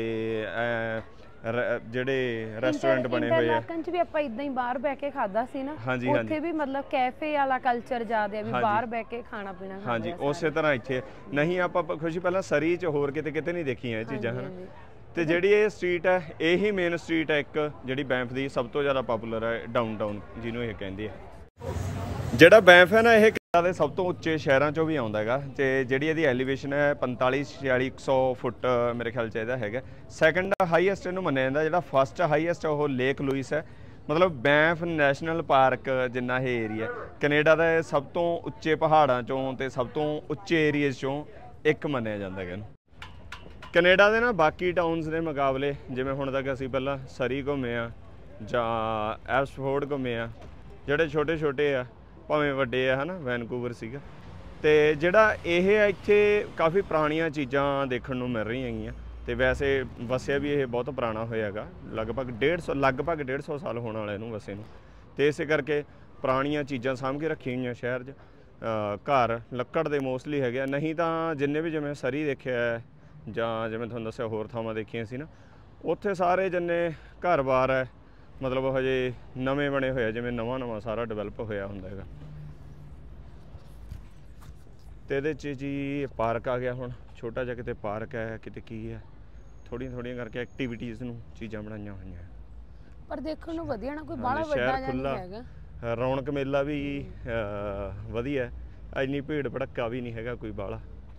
ਜਿਹੜੇ ਰੈਸਟੋਰੈਂਟ ਬਣੇ ਹੋਏ ਆ। ਇੰਟਰਲਾਕਨ 'ਚ ਵੀ ਆਪਾਂ ਇਦਾਂ ਹੀ ਬਾਹਰ ਬਹਿ ਕੇ ਖਾਦਾ ਸੀ ਨਾ, ਉੱਥੇ ਵੀ ਮਤਲਬ ਕੈਫੇ ਵਾਲਾ ਕਲਚਰ ਜ਼ਿਆਦਾ ਹੈ, ਵੀ ਬਾਹਰ ਬਹਿ ਕੇ ਖਾਣਾ ਪੀਣਾ। ਹਾਂਜੀ, ਉਸੇ ਤਰ੍ਹਾਂ ਇੱਥੇ ਨਹੀਂ। ਆਪਾਂ ਖੁਸ਼ੀ ਪਹਿਲਾਂ ਸਰੀ 'ਚ ਹੋਰ ਕਿਤੇ ਕਿਤੇ ਨਹੀਂ ਦੇਖੀਆਂ ਇਹ ਚੀਜ਼ਾਂ, ਹਨ। ਤੇ ਜਿਹੜੀ ਇਹ ਸਟਰੀਟ ਹੈ, ਇਹੀ ਮੇਨ ਸਟਰੀਟ ਹੈ ਇੱਕ, ਜਿਹੜੀ ਬੈਂਫ ਦੀ ਸਭ ਤੋਂ ਜ਼ਿਆਦਾ ਪਾਪੂਲਰ ਹੈ, ਡਾਊਨ ਟਾਊਨ ਜਿਹਨੂੰ ਇਹ ਕਹਿੰਦੇ ਆ। ਜਿਹੜਾ ਬੈਂਫ ਹੈ ਨਾ, ਇਹ ਕੈਨੇਡਾ ਦੇ ਸਭ ਤੋਂ ਉੱਚੇ ਸ਼ਹਿਰਾਂ 'ਚੋਂ ਵੀ ਆਉਂਦਾ ਹੈਗਾ, ਤੇ ਜਿਹੜੀ ਇਹਦੀ ਐਲੀਵੇਸ਼ਨ ਹੈ ਪੰਤਾਲੀ ਛਿਆਲੀ ਇੱਕ ਸੌ ਫੁੱਟ ਮੇਰੇ ਖਿਆਲ 'ਚ ਇਹਦਾ ਹੈਗਾ। ਸੈਕਿੰਡ ਹਾਈਐਸਟ ਇਹਨੂੰ ਮੰਨਿਆ ਜਾਂਦਾ, ਜਿਹੜਾ ਫਸਟ ਹਾਈਐਸਟ ਉਹ ਲੇਕ ਲੂਇਸ ਹੈ। ਮਤਲਬ ਬੈਂਫ ਨੈਸ਼ਨਲ ਪਾਰਕ ਜਿੰਨਾ ਇਹ ਏਰੀਆ ਕੈਨੇਡਾ ਦਾ ਸਭ ਤੋਂ ਉੱਚੇ ਪਹਾੜਾਂ 'ਚੋਂ ਤੇ ਸਭ ਤੋਂ ਉੱਚੇ ਏਰੀਏਜ਼ 'ਚੋਂ ਇੱਕ ਮੰਨਿਆ ਜਾਂਦਾ ਹੈਗਾ ਇਹਨੂੰ। ਕੈਨੇਡਾ ਦੇ ਨਾ ਬਾਕੀ ਟਾਊਨਸ ਦੇ ਮੁਕਾਬਲੇ, ਜਿਵੇਂ ਹੁਣ ਤੱਕ ਅਸੀਂ ਪਹਿਲਾਂ ਸਰੀ ਘੁੰਮੇ ਆ ਜਾਂ ਐਬਸਫੋਰਡ ਘੁੰਮੇ ਆ, ਜਿਹੜੇ ਛੋਟੇ ਛੋਟੇ ਆ ਭਾਵੇਂ ਵੱਡੇ ਆ, ਹੈ ਨਾ, ਵੈਨਕੂਵਰ ਸੀਗਾ। ਤੇ ਜਿਹੜਾ ਇਹ ਆ, ਇੱਥੇ ਕਾਫੀ ਪੁਰਾਣੀਆਂ ਚੀਜ਼ਾਂ ਦੇਖਣ ਨੂੰ ਮਿਲ ਰਹੀਆਂ ਹੈਗੀਆਂ। ਤੇ ਵੈਸੇ ਵਸਿਆ ਵੀ ਇਹ ਬਹੁਤ ਪੁਰਾਣਾ ਹੋਇਆ ਹੈਗਾ, ਲਗਭਗ ਡੇਢ ਸੌ ਲਗਭਗ ਡੇਢ ਸੌ ਸਾਲ ਹੋਣ ਵਾਲੇ ਇਹਨੂੰ ਵਸੇ ਨੂੰ। ਤੇ ਇਸੇ ਕਰਕੇ ਪੁਰਾਣੀਆਂ ਚੀਜ਼ਾਂ ਸਾਂਭ ਕੇ ਰੱਖੀਆਂ ਹੋਈਆਂ ਸ਼ਹਿਰ 'ਚ। ਘਰ ਲੱਕੜ ਦੇ ਮੋਸਟਲੀ ਹੈਗੇ ਆ, ਨਹੀਂ ਤਾਂ ਜਿੰਨੇ ਵੀ ਜਿਵੇਂ ਸਰੀ ਦੇਖਿਆ ਜਾਂ ਜਿਵੇਂ ਤੁਹਾਨੂੰ ਦੱਸਿਆ ਹੋਰ ਥਾਵਾਂ ਦੇਖੀਆਂ ਸੀ ਨਾ, ਉੱਥੇ ਸਾਰੇ ਜਿੰਨੇ ਘਰ-ਬਾਰ ਹੈ ਮਤਲਬ ਹਜੇ ਨਵੇਂ ਬਣੇ ਹੋਏ ਆ, ਜਿਵੇਂ ਨਵਾਂ ਨਵਾਂ ਸਾਰਾ ਡਿਵੈਲਪ ਹੋਇਆ ਹੁੰਦਾ ਹੈਗਾ। ਤੇ ਇਹਦੇ 'ਚ ਜੀ ਪਾਰਕ ਆ ਗਿਆ ਹੁਣ, ਛੋਟਾ ਜਿਹਾ ਕਿਤੇ ਪਾਰਕ ਹੈ ਕਿਤੇ ਕੀ ਹੈ, ਥੋੜ੍ਹੀਆਂ ਥੋੜ੍ਹੀਆਂ ਕਰਕੇ ਐਕਟੀਵਿਟੀਜ਼ ਨੂੰ ਚੀਜ਼ਾਂ ਬਣਾਈਆਂ ਹੋਈਆਂ। ਪਰ ਦੇਖਣ ਨੂੰ ਵਧੀਆ ਨਾ, ਕੋਈ ਬਾਹਲਾ ਵੱਡਾ ਜਿਹਾ ਨਹੀਂ ਹੈਗਾ। ਰੌਣਕ ਮੇਲਾ ਵੀ ਵਧੀਆ, ਇੰਨੀ ਭੀੜ ਭੜੱਕਾ ਵੀ ਨਹੀਂ ਹੈਗਾ ਕੋਈ ਬਾਹਲਾ।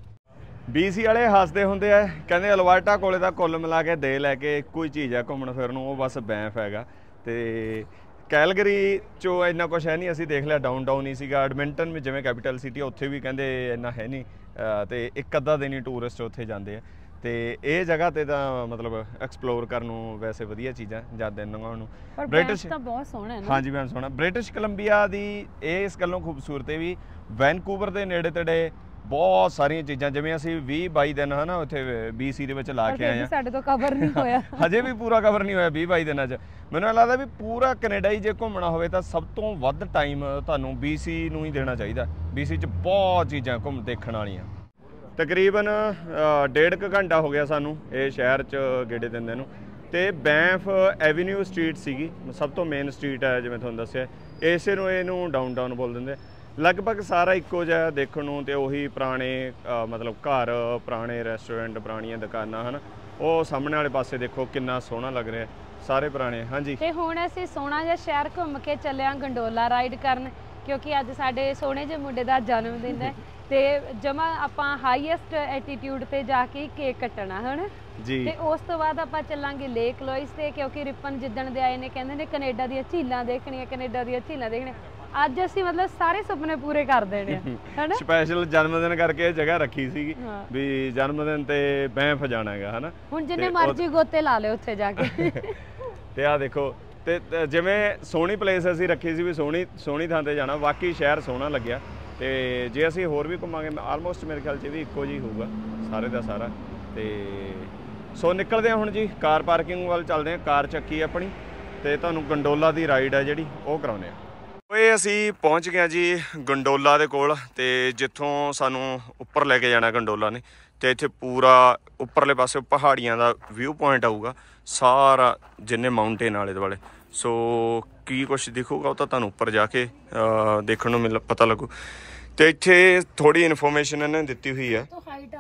ਬੀ ਸੀ ਵਾਲੇ ਹੱਸਦੇ ਹੁੰਦੇ ਆ, ਕਹਿੰਦੇ ਅਲਬਰਟਾ ਕੋਲੇ ਤਾਂ ਕੁੱਲ ਮਿਲਾ ਕੇ ਦੇ ਲੈ ਕੇ ਇੱਕੋ ਹੀ ਚੀਜ਼ ਹੈ ਘੁੰਮਣ ਫਿਰਨ ਨੂੰ, ਉਹ ਬਸ ਬੈਂਫ ਹੈਗਾ। ਤੇ ਕੈਲਗਰੀ 'ਚੋਂ ਇੰਨਾ ਕੁਛ ਹੈ ਨਹੀਂ, ਅਸੀਂ ਦੇਖ ਲਿਆ ਡਾਊਨ ਟਾਊਨ ਹੀ ਸੀਗਾ। ਐਡਮਿੰਟਨ ਵੀ ਜਿਵੇਂ ਕੈਪੀਟਲ ਸਿਟੀ, ਉੱਥੇ ਵੀ ਕਹਿੰਦੇ ਇੰਨਾ ਹੈ ਨਹੀਂ, ਤੇ ਇੱਕ ਅੱਧਾ ਦਿਨ ਹੀ ਟੂਰਿਸਟ ਉੱਥੇ ਜਾਂਦੇ ਆ। ਤੇ ਇਹ ਜਗ੍ਹਾ ਤੇ ਤਾਂ ਮਤਲਬ ਐਕਸਪਲੋਰ ਕਰਨ ਨੂੰ ਵੈਸੇ ਵਧੀਆ ਚੀਜ਼ਾਂ ਜਦ ਦਿਨ ਲੰਘਾਉਣ ਨੂੰ। ਬ੍ਰਿਟਿਸ਼ ਤਾਂ ਬਹੁਤ ਸੋਹਣਾ ਹੈ ਨਾ। ਹਾਂਜੀ ਮੈਮ ਸੋਹਣਾ। ਬ੍ਰਿਟਿਸ਼ ਕੋਲੰਬੀਆ ਦੀ ਇਹ ਇਸ ਗੱਲੋਂ ਖੂਬਸੂਰਤ ਹੈ ਵੀ ਵੈਨਕੂਵਰ ਦੇ ਨੇੜੇ ਤੇੜੇ ਬਹੁਤ ਸਾਰੀਆਂ ਚੀਜ਼ਾਂ, ਜਿਵੇਂ ਅਸੀਂ ਵੀਹ ਬਾਈ ਦਿਨ ਹੈ ਨਾ ਉੱਥੇ ਬੀ ਸੀ ਦੇ ਵਿੱਚ ਲਾ ਕੇ ਆਏ ਆ, ਸਾਡੇ ਤੋਂ ਕਵਰ ਨਹੀਂ ਹੋਇਆ ਹਜੇ ਵੀ ਪੂਰਾ ਕਵਰ ਨਹੀਂ ਹੋਇਆ ਵੀਹ ਬਾਈ ਦਿਨਾਂ 'ਚ। ਮੈਨੂੰ ਲੱਗਦਾ ਵੀ ਪੂਰਾ ਕੈਨੇਡਾ ਹੀ ਜੇ ਘੁੰਮਣਾ ਹੋਵੇ ਤਾਂ ਸਭ ਤੋਂ ਵੱਧ ਟਾਈਮ ਤੁਹਾਨੂੰ ਬੀ ਸੀ ਨੂੰ ਹੀ ਦੇਣਾ ਚਾਹੀਦਾ। ਬੀ ਸੀ 'ਚ ਬਹੁਤ ਚੀਜ਼ਾਂ ਘੁੰਮ ਦੇਖਣ ਵਾਲੀਆਂ। ਤਕਰੀਬਨ ਡੇਢ ਕੁ ਘੰਟਾ ਹੋ ਗਿਆ ਸਾਨੂੰ ਇਹ ਸ਼ਹਿਰ 'ਚ ਗੇੜੇ ਦਿੰਦੇ ਨੂੰ। ਤੇ ਬੈਂਫ ਐਵੀਨਿਊ ਸਟਰੀਟ ਸੀਗੀ, ਸਭ ਤੋਂ ਮੇਨ ਸਟਰੀਟ ਹੈ ਜਿਵੇਂ ਤੁਹਾਨੂੰ ਦੱਸਿਆ, ਇਸੇ ਨੂੰ ਇਹਨੂੰ ਡਾਊਨ ਟਾਊਨ ਬੋਲ ਦਿੰਦੇ। ਲਗਭਗ ਸਾਰਾ ਇੱਕੋ ਜਿਹਾ ਦੇਖਣ ਨੂੰ, ਤੇ ਉਹੀ ਪੁਰਾਣੇ ਮਤਲਬ ਘਰ, ਪੁਰਾਣੇ ਰੈਸਟੋਰੈਂਟ, ਪੁਰਾਣੀਆਂ ਦੁਕਾਨਾਂ ਹਨ। ਉਹ ਸਾਹਮਣੇ ਵਾਲੇ ਪਾਸੇ ਦੇਖੋ ਕਿੰਨਾ ਸੋਹਣਾ ਲੱਗ ਰਿਹਾ, ਸਾਰੇ ਪੁਰਾਣੇ। ਹਾਂਜੀ, ਤੇ ਹੁਣ ਅਸੀਂ ਸੋਹਣਾ ਜਿਹਾ ਸ਼ਹਿਰ ਘੁੰਮ ਕੇ ਚੱਲੇ ਆਂ ਗੰਡੋਲਾ ਰਾਈਡ ਕਰਨ, ਕਿਉਂਕਿ ਅੱਜ ਸਾਡੇ ਸੋਹਣੇ ਜਿਹੇ ਮੁੰਡੇ ਦਾ ਜਨਮ ਦਿਨ ਹੈ। ਤੇ ਜਮਾ ਆਪਾਂ ਹਾਈਐਸਟ ਐਟੀਟਿਊਡ ਤੇ ਜਾ ਕੇ ਕੇਕ ਕੱਟਣਾ ਹਨ ਜੀ। ਤੇ ਉਸ ਤੋਂ ਬਾਅਦ ਆਪਾਂ ਚੱਲਾਂਗੇ ਲੇਕ ਲੋਇਸ ਤੇ, ਕਿਉਂਕਿ ਰਿਪਨ ਜਿੱਦਣ ਦੇ ਆਏ ਨੇ ਕਹਿੰਦੇ ਨੇ ਕੈਨੇਡਾ ਦੀਆਂ ਝੀਲਾਂ ਦੇਖਣੀਆਂ, ਕੈਨੇਡਾ ਦੀਆਂ ਝੀਲਾਂ ਦੇਖਣੀਆਂ। ਅੱਜ ਅਸੀਂ ਮਤਲਬ ਸਾਰੇ ਸੁਪਨੇ ਪੂਰੇ ਕਰ ਦੇਣੇ ਹਨਾ। ਸਪੈਸ਼ਲ ਜਨਮ ਦਿਨ ਕਰਕੇ ਇਹ ਜਗ੍ਹਾ ਰੱਖੀ ਸੀਗੀ ਵੀ ਜਨਮ ਦਿਨ ਤੇ ਬੈਂਫ ਜਾਣਾ ਹੈਗਾ ਹਨਾ। ਹੁਣ ਜਿੰਨੇ ਮਰਜ਼ੀ ਗੋਤੇ ਲਾ ਲਿਓ ਉੱਥੇ ਜਾ ਕੇ। ਤੇ ਆਹ ਦੇਖੋ, ਤੇ ਜਿਵੇਂ ਸੋਹਣੀ ਪਲੇਸ ਅਸੀਂ ਰੱਖੀ ਸੀ ਵੀ ਸੋਹਣੀ ਸੋਹਣੀ ਥਾਂ ਤੇ ਜਾਣਾ, ਵਾਕਈ ਸ਼ਹਿਰ ਸੋਹਣਾ ਲੱਗਿਆ। ਤੇ ਜੇ ਅਸੀਂ ਹੋਰ ਵੀ ਘੁੰਮਾਂਗੇ ਆਲਮੋਸਟ ਮੇਰੇ ਖਿਆਲ 'ਚ ਵੀ ਇੱਕੋ ਜਿਹੀ ਹੋਊਗਾ ਸਾਰੇ ਦਾ ਸਾਰਾ। ਤੇ ਸੋ ਨਿਕਲਦੇ ਹਾਂ ਹੁਣ ਜੀ, ਕਾਰ ਪਾਰਕਿੰਗ ਵੱਲ ਚੱਲਦੇ ਹਾਂ। ਕਾਰ ਚੱਕੀ ਆਪਣੀ ਤੇ ਤੁਹਾਨੂੰ ਗੰਡੋਲਾ ਦੀ ਰਾਈਡ ਹੈ ਜਿਹੜੀ ਉਹ ਕਰਾਉਂਦੇ ਹਾਂ। ਇਹ ਅਸੀਂ ਪਹੁੰਚ ਗਏ ਜੀ ਗੰਡੋਲਾ ਦੇ ਕੋਲ, ਤੇ ਜਿੱਥੋਂ ਸਾਨੂੰ ਉੱਪਰ ਲੈ ਕੇ ਜਾਣਾ ਗੰਡੋਲਾ ਨੇ। ਤੇ ਇੱਥੇ ਪੂਰਾ ਉੱਪਰਲੇ ਪਾਸੇ ਪਹਾੜੀਆਂ ਦਾ ਵਿਊ ਪੁਆਇੰਟ ਆਊਗਾ ਸਾਰਾ, ਜਿੰਨੇ ਮਾਊਂਟੇਨ ਆਲੇ ਦੁਆਲੇ। ਸੋ ਕੀ ਕੁਛ ਦਿਖੂਗਾ ਉਹ ਤਾਂ ਤੁਹਾਨੂੰ ਉੱਪਰ ਜਾ ਕੇ ਦੇਖਣ ਨੂੰ ਮਿਲ ਪਤਾ ਲੱਗੂ। ਤੇ ਇੱਥੇ ਥੋੜੀ ਇਨਫੋਰਮੇਸ਼ਨ ਇਹਨੇ ਦਿੱਤੀ ਹੋਈ ਹੈ,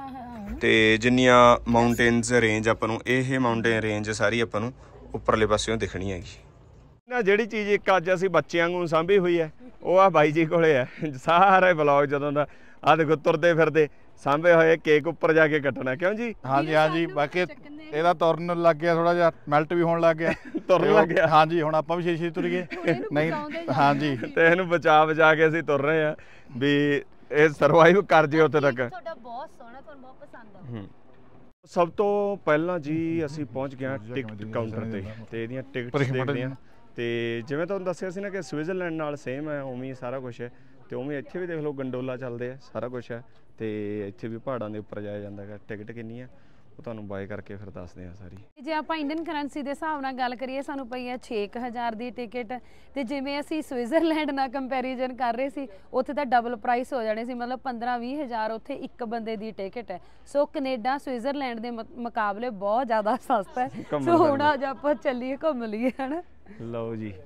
ਤੇ ਜਿੰਨੀਆਂ ਮਾਊਂਟੇਨਸ ਰੇਂਜ ਆਪਾਂ ਨੂੰ, ਇਹ ਮਾਊਂਟੇਨ ਰੇਂਜ ਸਾਰੀ ਆਪਾਂ ਨੂੰ ਉੱਪਰਲੇ ਪਾਸਿਓਂ ਦਿਖਣੀ ਹੈਗੀ ਨਾ। ਜਿਹੜੀ ਚੀਜ਼ ਇੱਕ ਅੱਜ ਅਸੀਂ ਬੱਚਿਆਂ ਨੂੰ ਸਾਂਭੀ ਹੋਈ ਹੈ ਉਹ ਆ ਬਾਈ ਜੀ ਕੋਲੇ ਹੈ। ਸਾਰੇ ਬਲੌਗ ਜਦੋਂ ਦਾ ਆਹ ਦੇਖੋ ਤੁਰਦੇ ਫਿਰਦੇ ਸਾਂਭੇ ਹੋਏ ਕੇਕ ਉੱਪਰ ਜਾ ਕੇ ਕੱਟਣਾ, ਕਿਉਂ ਜੀ? ਹਾਂਜੀ ਹਾਂਜੀ, ਬਾਕੀ ਇਹਦਾ ਤੁਰਨ ਲੱਗ ਗਿਆ, ਥੋੜਾ ਜਿਹਾ ਮੈਲਟ ਵੀ ਹੋਣ ਲੱਗ ਗਿਆ, ਤੁਰਨ ਲੱਗ ਗਿਆ। ਹਾਂਜੀ, ਹੁਣ ਆਪਾਂ ਵੀ ਛੇ ਛੇ ਤੁਰ ਗਏ ਨਹੀਂ। ਹਾਂਜੀ, ਤੇ ਇਹਨੂੰ ਬਚਾ ਬਚਾ ਕੇ ਅਸੀਂ ਤੁਰ ਰਹੇ ਆ ਵੀ ਇਹ ਸਰਵਾਈਵ ਕਰ ਜੇ ਉੱਥੇ ਤੱਕ। ਤੁਹਾਡਾ ਬਹੁਤ ਸੋਹਣਾ, ਤੁਹਾਨੂੰ ਬਹੁਤ ਪਸੰਦ ਆ। ਸਭ ਤੋਂ ਪਹਿਲਾਂ ਜੀ ਅਸੀਂ ਪਹੁੰਚ ਗਏ ਟਿਕਟ ਕਾਊਂਟਰ ਤੇ, ਤੇ ਇਹਦੀਆਂ ਟਿਕਟਸ ਦੇਖਦੇ ਆ। ਤੇ ਜਿਵੇਂ ਤੁਹਾਨੂੰ ਦੱਸਿਆ ਸੀ ਨਾ ਕਿ ਸਵਿਟਜ਼ਰਲੈਂਡ ਨਾਲ ਸੇਮ ਹੈ, ਉਵੇਂ ਹੀ ਸਾਰਾ ਕੁਛ ਹੈ। ਤੇ ਉਵੇਂ ਇੱਥੇ ਵੀ ਦੇਖ ਲਓ ਗੰਡੋਲਾ ਚੱਲਦੇ ਆ, ਸਾਰਾ ਕੁਛ ਹੈ। ਤੇ ਇੱਥੇ ਵੀ ਪਹਾੜਾਂ ਦੇ ਉੱਪਰ ਜਾਇਆ ਜਾਂਦਾ ਹੈਗਾ। ਟਿਕਟ ਕਿੰਨੀ ਆ ਉਹ ਤੁਹਾਨੂੰ ਬਾਏ ਕਰਕੇ ਫਿਰ ਦੱਸਦੇ ਆ ਸਾਰੀ। ਜੇ ਆਪਾਂ ਇੰਡੀਅਨ ਕਰੰਸੀ ਦੇ ਹਿਸਾਬ ਨਾਲ ਗੱਲ ਕਰੀਏ, ਸਾਨੂੰ ਪਈ ਹੈ ਛੇ ਕੁ ਹਜ਼ਾਰ ਦੀ ਟਿਕਟ। ਤੇ ਜਿਵੇਂ ਅਸੀਂ ਸਵਿਟਜ਼ਰਲੈਂਡ ਨਾਲ ਕੰਪੈਰੀਜ਼ਨ ਕਰ ਰਹੇ ਸੀ, ਉੱਥੇ ਤਾਂ ਡਬਲ ਪ੍ਰਾਈਸ ਹੋ ਜਾਣੇ ਸੀ, ਮਤਲਬ ਪੰਦਰਾਂ ਵੀਹ ਹਜ਼ਾਰ ਉੱਥੇ ਇੱਕ ਬੰਦੇ ਦੀ ਟਿਕਟ ਹੈ। ਸੋ ਕੈਨੇਡਾ ਸਵਿਟਜ਼ਰਲੈਂਡ ਦੇ ਮੁਕਾਬਲੇ ਬਹੁਤ ਜ਼ਿਆਦਾ ਸਸਤਾ ਹੈ। ਸੋ ਹੁਣ ਅੱਜ ਆਪਾਂ ਚੱਲੀਏ ਘੁੰਮ ਲਈਏ ਹਨਾ। ਲਓ ਜੀ,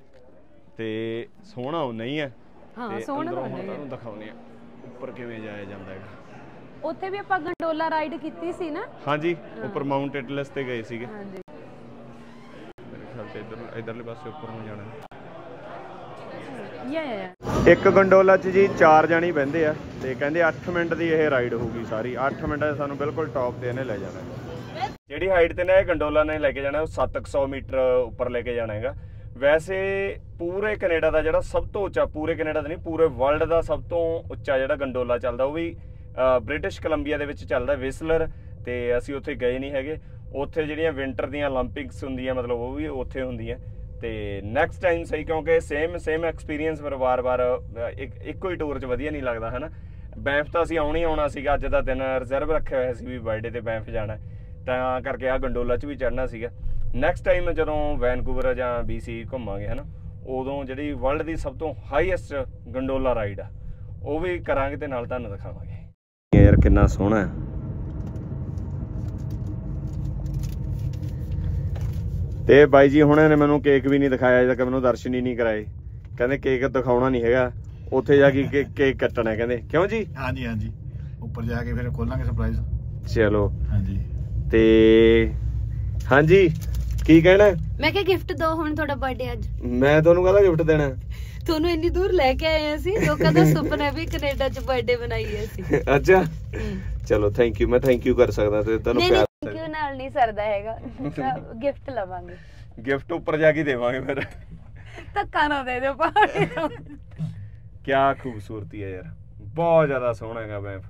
ਤੇ ਸੋਹਣਾ ਉਹ ਨਹੀਂ ਹੈ, ਹਾਂ ਸੋਹਣਾ ਤੁਹਾਨੂੰ ਦਿਖਾਉਂਦੇ ਆ ਉੱਪਰ ਕਿਵੇਂ ਜਾਇਆ ਜਾਂਦਾ ਹੈਗਾ। ਉੱਥੇ ਵੀ ਆਪਾਂ ਗੰਡੋਲਾ ਰਾਈਡ ਕੀਤੀ ਸੀ ਨਾ। ਹਾਂਜੀ, ਉੱਪਰ ਮਾਊਂਟ ਐਟਲਸ ਤੇ ਗਏ ਸੀਗੇ। ਹਾਂਜੀ, ਮੇਰੇ ਖਿਆਲ ਤੇ ਇਧਰ ਇਧਰਲੇ ਪਾਸੇ ਉੱਪਰ ਨੂੰ ਜਾਣਾ। ਯਾ ਯਾ ਇੱਕ ਗੰਡੋਲਾ 'ਚ ਜੀ ਚਾਰ ਜਾਣੀ ਬਹਿੰਦੇ ਆ, ਤੇ ਕਹਿੰਦੇ ਅੱਠ ਮਿੰਟ ਦੀ ਇਹ ਰਾਈਡ ਹੋਊਗੀ ਸਾਰੀ। ਅੱਠ ਮਿੰਟ ਸਾਨੂੰ ਬਿਲਕੁਲ ਟੌਪ ਤੇ ਇਹਨੇ ਲੈ ਜਾਣਾ। ਜਿਹੜੀ ਹਾਈਟ ਤੇ ਨਾ ਇਹ ਗੰਡੋਲਾ ਨੇ ਲੈ ਕੇ ਜਾਣਾ ਉਹ ਸੱਤ ਕੁ ਸੌ ਮੀਟਰ ਉੱਪਰ ਲੈ ਕੇ ਜਾਣਾ ਹੈਗਾ। ਵੈਸੇ ਪੂਰੇ ਕੈਨੇਡਾ ਦਾ ਜਿਹੜਾ ਸਭ ਤੋਂ ਉੱਚਾ, ਪੂਰੇ ਕੈਨੇਡਾ ਦਾ ਨਹੀਂ ਪੂਰੇ ਵਰਲਡ ਦਾ ਸਭ ਤੋਂ ਉੱਚਾ ਜਿਹੜਾ ਗੰਡੋਲਾ ਚੱਲਦਾ ਉਹ ਵੀ ਬ੍ਰਿਟਿਸ਼ ਕੋਲੰਬੀਆ ਦੇ ਵਿੱਚ ਚੱਲਦਾ, ਵਿਸਲਰ। ਤੇ ਅਸੀਂ ਉੱਥੇ ਗਏ ਨਹੀਂ ਹੈਗੇ। ਉੱਥੇ ਜਿਹੜੀਆਂ ਵਿੰਟਰ ਦੀਆਂ ਓਲੰਪਿਕਸ ਹੁੰਦੀਆਂ ਮਤਲਬ ਉਹ ਵੀ ਉੱਥੇ ਹੁੰਦੀਆਂ। ਤੇ ਨੈਕਸਟ ਟਾਈਮ ਸਹੀ, ਕਿਉਂਕਿ ਸੇਮ ਸੇਮ ਐਕਸਪੀਰੀਅੰਸ ਫਿਰ ਵਾਰ-ਵਾਰ ਇੱਕ ਇੱਕੋ ਹੀ ਟੂਰ 'ਚ ਵਧੀਆ ਨਹੀਂ ਲੱਗਦਾ ਹੈ ਨਾ। ਬੈਂਫ ਤਾਂ ਅਸੀਂ ਆਉਣਾ ਹੀ ਆਉਣਾ ਸੀਗਾ, ਅੱਜ ਦਾ ਦਿਨ ਰਿਜ਼ਰਵ ਰੱਖਿਆ ਹੋਇਆ ਸੀ ਵੀ ਬਰਥਡੇ ਤੇ ਬੈਂਫ ਜਾਣਾ, ਤਾਂ ਕਰਕੇ ਆਹ ਗੰਡੋਲਾ 'ਚ ਵੀ ਚੜ੍ਹਨਾ ਸੀਗਾ। ਨੈਕਸਟ ਟਾਈਮ ਜਦੋਂ ਵੈਨਕੂਵਰ ਜਾਂ ਬੀ ਸੀ ਘੁੰਮਾਂਗੇ ਹੈ ਨਾ, ਉਦੋਂ ਜਿਹੜੀ ਵਰਲਡ ਦੀ ਸਭ ਤੋਂ ਹਾਈਐਸਟ ਗੰਡੋਲਾ ਰਾਈਡ ਆ ਉਹ ਵੀ ਕਰਾਂਗੇ ਤੇ ਨਾਲ ਤੁਹਾਨੂੰ ਦਿਖਾਵਾਂਗੇ। ਯਾਰ ਕਿੰਨਾ ਸੋਹਣਾ ਹੈ। ਤੇ ਬਾਈ ਜੀ ਹੁਣੇ ਨੇ ਮੈਨੂੰ ਕੇਕ ਵੀ ਨਹੀਂ ਦਿਖਾਇਆ, ਅਜੇ ਤੱਕ ਮੈਨੂੰ ਦਰਸ਼ਨ ਹੀ ਨਹੀਂ ਕਰਾਏ। ਕਹਿੰਦੇ ਕੇਕ ਦਿਖਾਉਣਾ ਨਹੀਂ ਹੈਗਾ, ਉੱਥੇ ਜਾ ਕੇ ਕੇਕ ਕੱਟਣਾ ਕਹਿੰਦੇ, ਕਿਉਂ ਜੀ? ਹਾਂਜੀ ਹਾਂਜੀ, ਉੱਪਰ ਜਾ ਕੇ ਫਿਰ ਖੋਲਾਂਗੇ ਸਰਪ੍ਰਾਈਜ਼। ਚਲੋ ਹਾਂਜੀ। ਤੇ ਹਾਂਜੀ ਕੀ ਕਹਿਣਾ? ਮੈਂ ਕਿਹਾ ਗਿਫਟ ਦੋ, ਹੁਣ ਤੁਹਾਡਾ ਬਰਥਡੇ ਅੱਜ। ਮੈਂ ਤੁਹਾਨੂੰ ਕਾਹਦਾ ਗਿਫਟ ਦੇਣਾ? ਤੁਹਾਨੂੰ ਇੰਨੀ ਦੂਰ ਲੈ ਕੇ ਆਏ ਅਸੀਂ, ਲੋਕਾਂ ਦਾ ਸੁਪਨਾ ਵੀ ਕੈਨੇਡਾ 'ਚ ਬਰਥਡੇ ਬਣਾਈਏ ਅਸੀਂ। ਅੱਛਾ ਚਲੋ ਥੈਂਕ ਯੂ, ਮੈਂ ਥੈਂਕ ਯੂ ਕਰ ਸਕਦਾ ਤੇ ਤੁਹਾਨੂੰ ਪਿਆਰ ਥੈਂਕ ਯੂ ਨਾਲ ਨਹੀਂ ਸਰਦਾ ਹੈਗਾ, ਗਿਫਟ ਲਵਾਂਗੇ। ਗਿਫਟ ਉੱਪਰ ਜਾ ਕੇ ਦੇਵਾਂਗੇ ਫਿਰ। ਧੱਕਾ ਨਾ ਦੇ ਦਿਓ ਪਹਾੜੀ ਤੋਂ। ਕਿਆ ਖੂਬਸੂਰਤੀ ਹੈ ਯਾਰ, ਬਹੁਤ ਜ਼ਿਆਦਾ ਸੋਹਣਾ ਹੈਗਾ ਬੈਂਫ।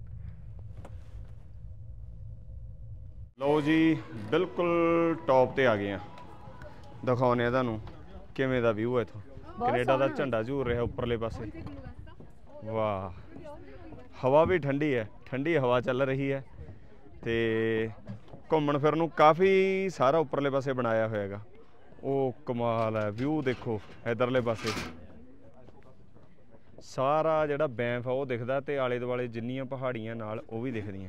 ਲਓ ਜੀ ਬਿਲਕੁਲ ਟੌਪ ਤੇ ਆ ਗਏ ਆ, ਦਿਖਾਉਂਦੇ ਆ ਤੁਹਾਨੂੰ ਕਿਵੇਂ ਦਾ ਵਿਊ ਹੈ ਇੱਥੋਂ। ਕੈਨੇਡਾ ਦਾ ਝੰਡਾ ਝੂਰ ਰਿਹਾ ਉੱਪਰਲੇ ਪਾਸੇ। ਵਾਹ, ਹਵਾ ਵੀ ਠੰਡੀ ਹੈ, ਠੰਡੀ ਹਵਾ ਚੱਲ ਰਹੀ ਹੈ ਤੇ ਘੁੰਮਣ ਫਿਰਨ ਨੂੰ ਕਾਫੀ ਸਾਰਾ ਉੱਪਰਲੇ ਪਾਸੇ ਬਣਾਇਆ ਹੋਇਆ ਹੈਗਾ। ਉਹ ਕਮਾਲ ਹੈ, ਵਿਊ ਦੇਖੋ ਇਧਰਲੇ ਪਾਸੇ ਸਾਰਾ ਜਿਹੜਾ ਬੈਂਫ ਆ ਉਹ ਦਿਖਦਾ ਤੇ ਆਲੇ ਦੁਆਲੇ ਜਿੰਨੀਆਂ ਪਹਾੜੀਆਂ ਨਾਲ ਉਹ ਵੀ ਦਿਖਦੀਆਂ।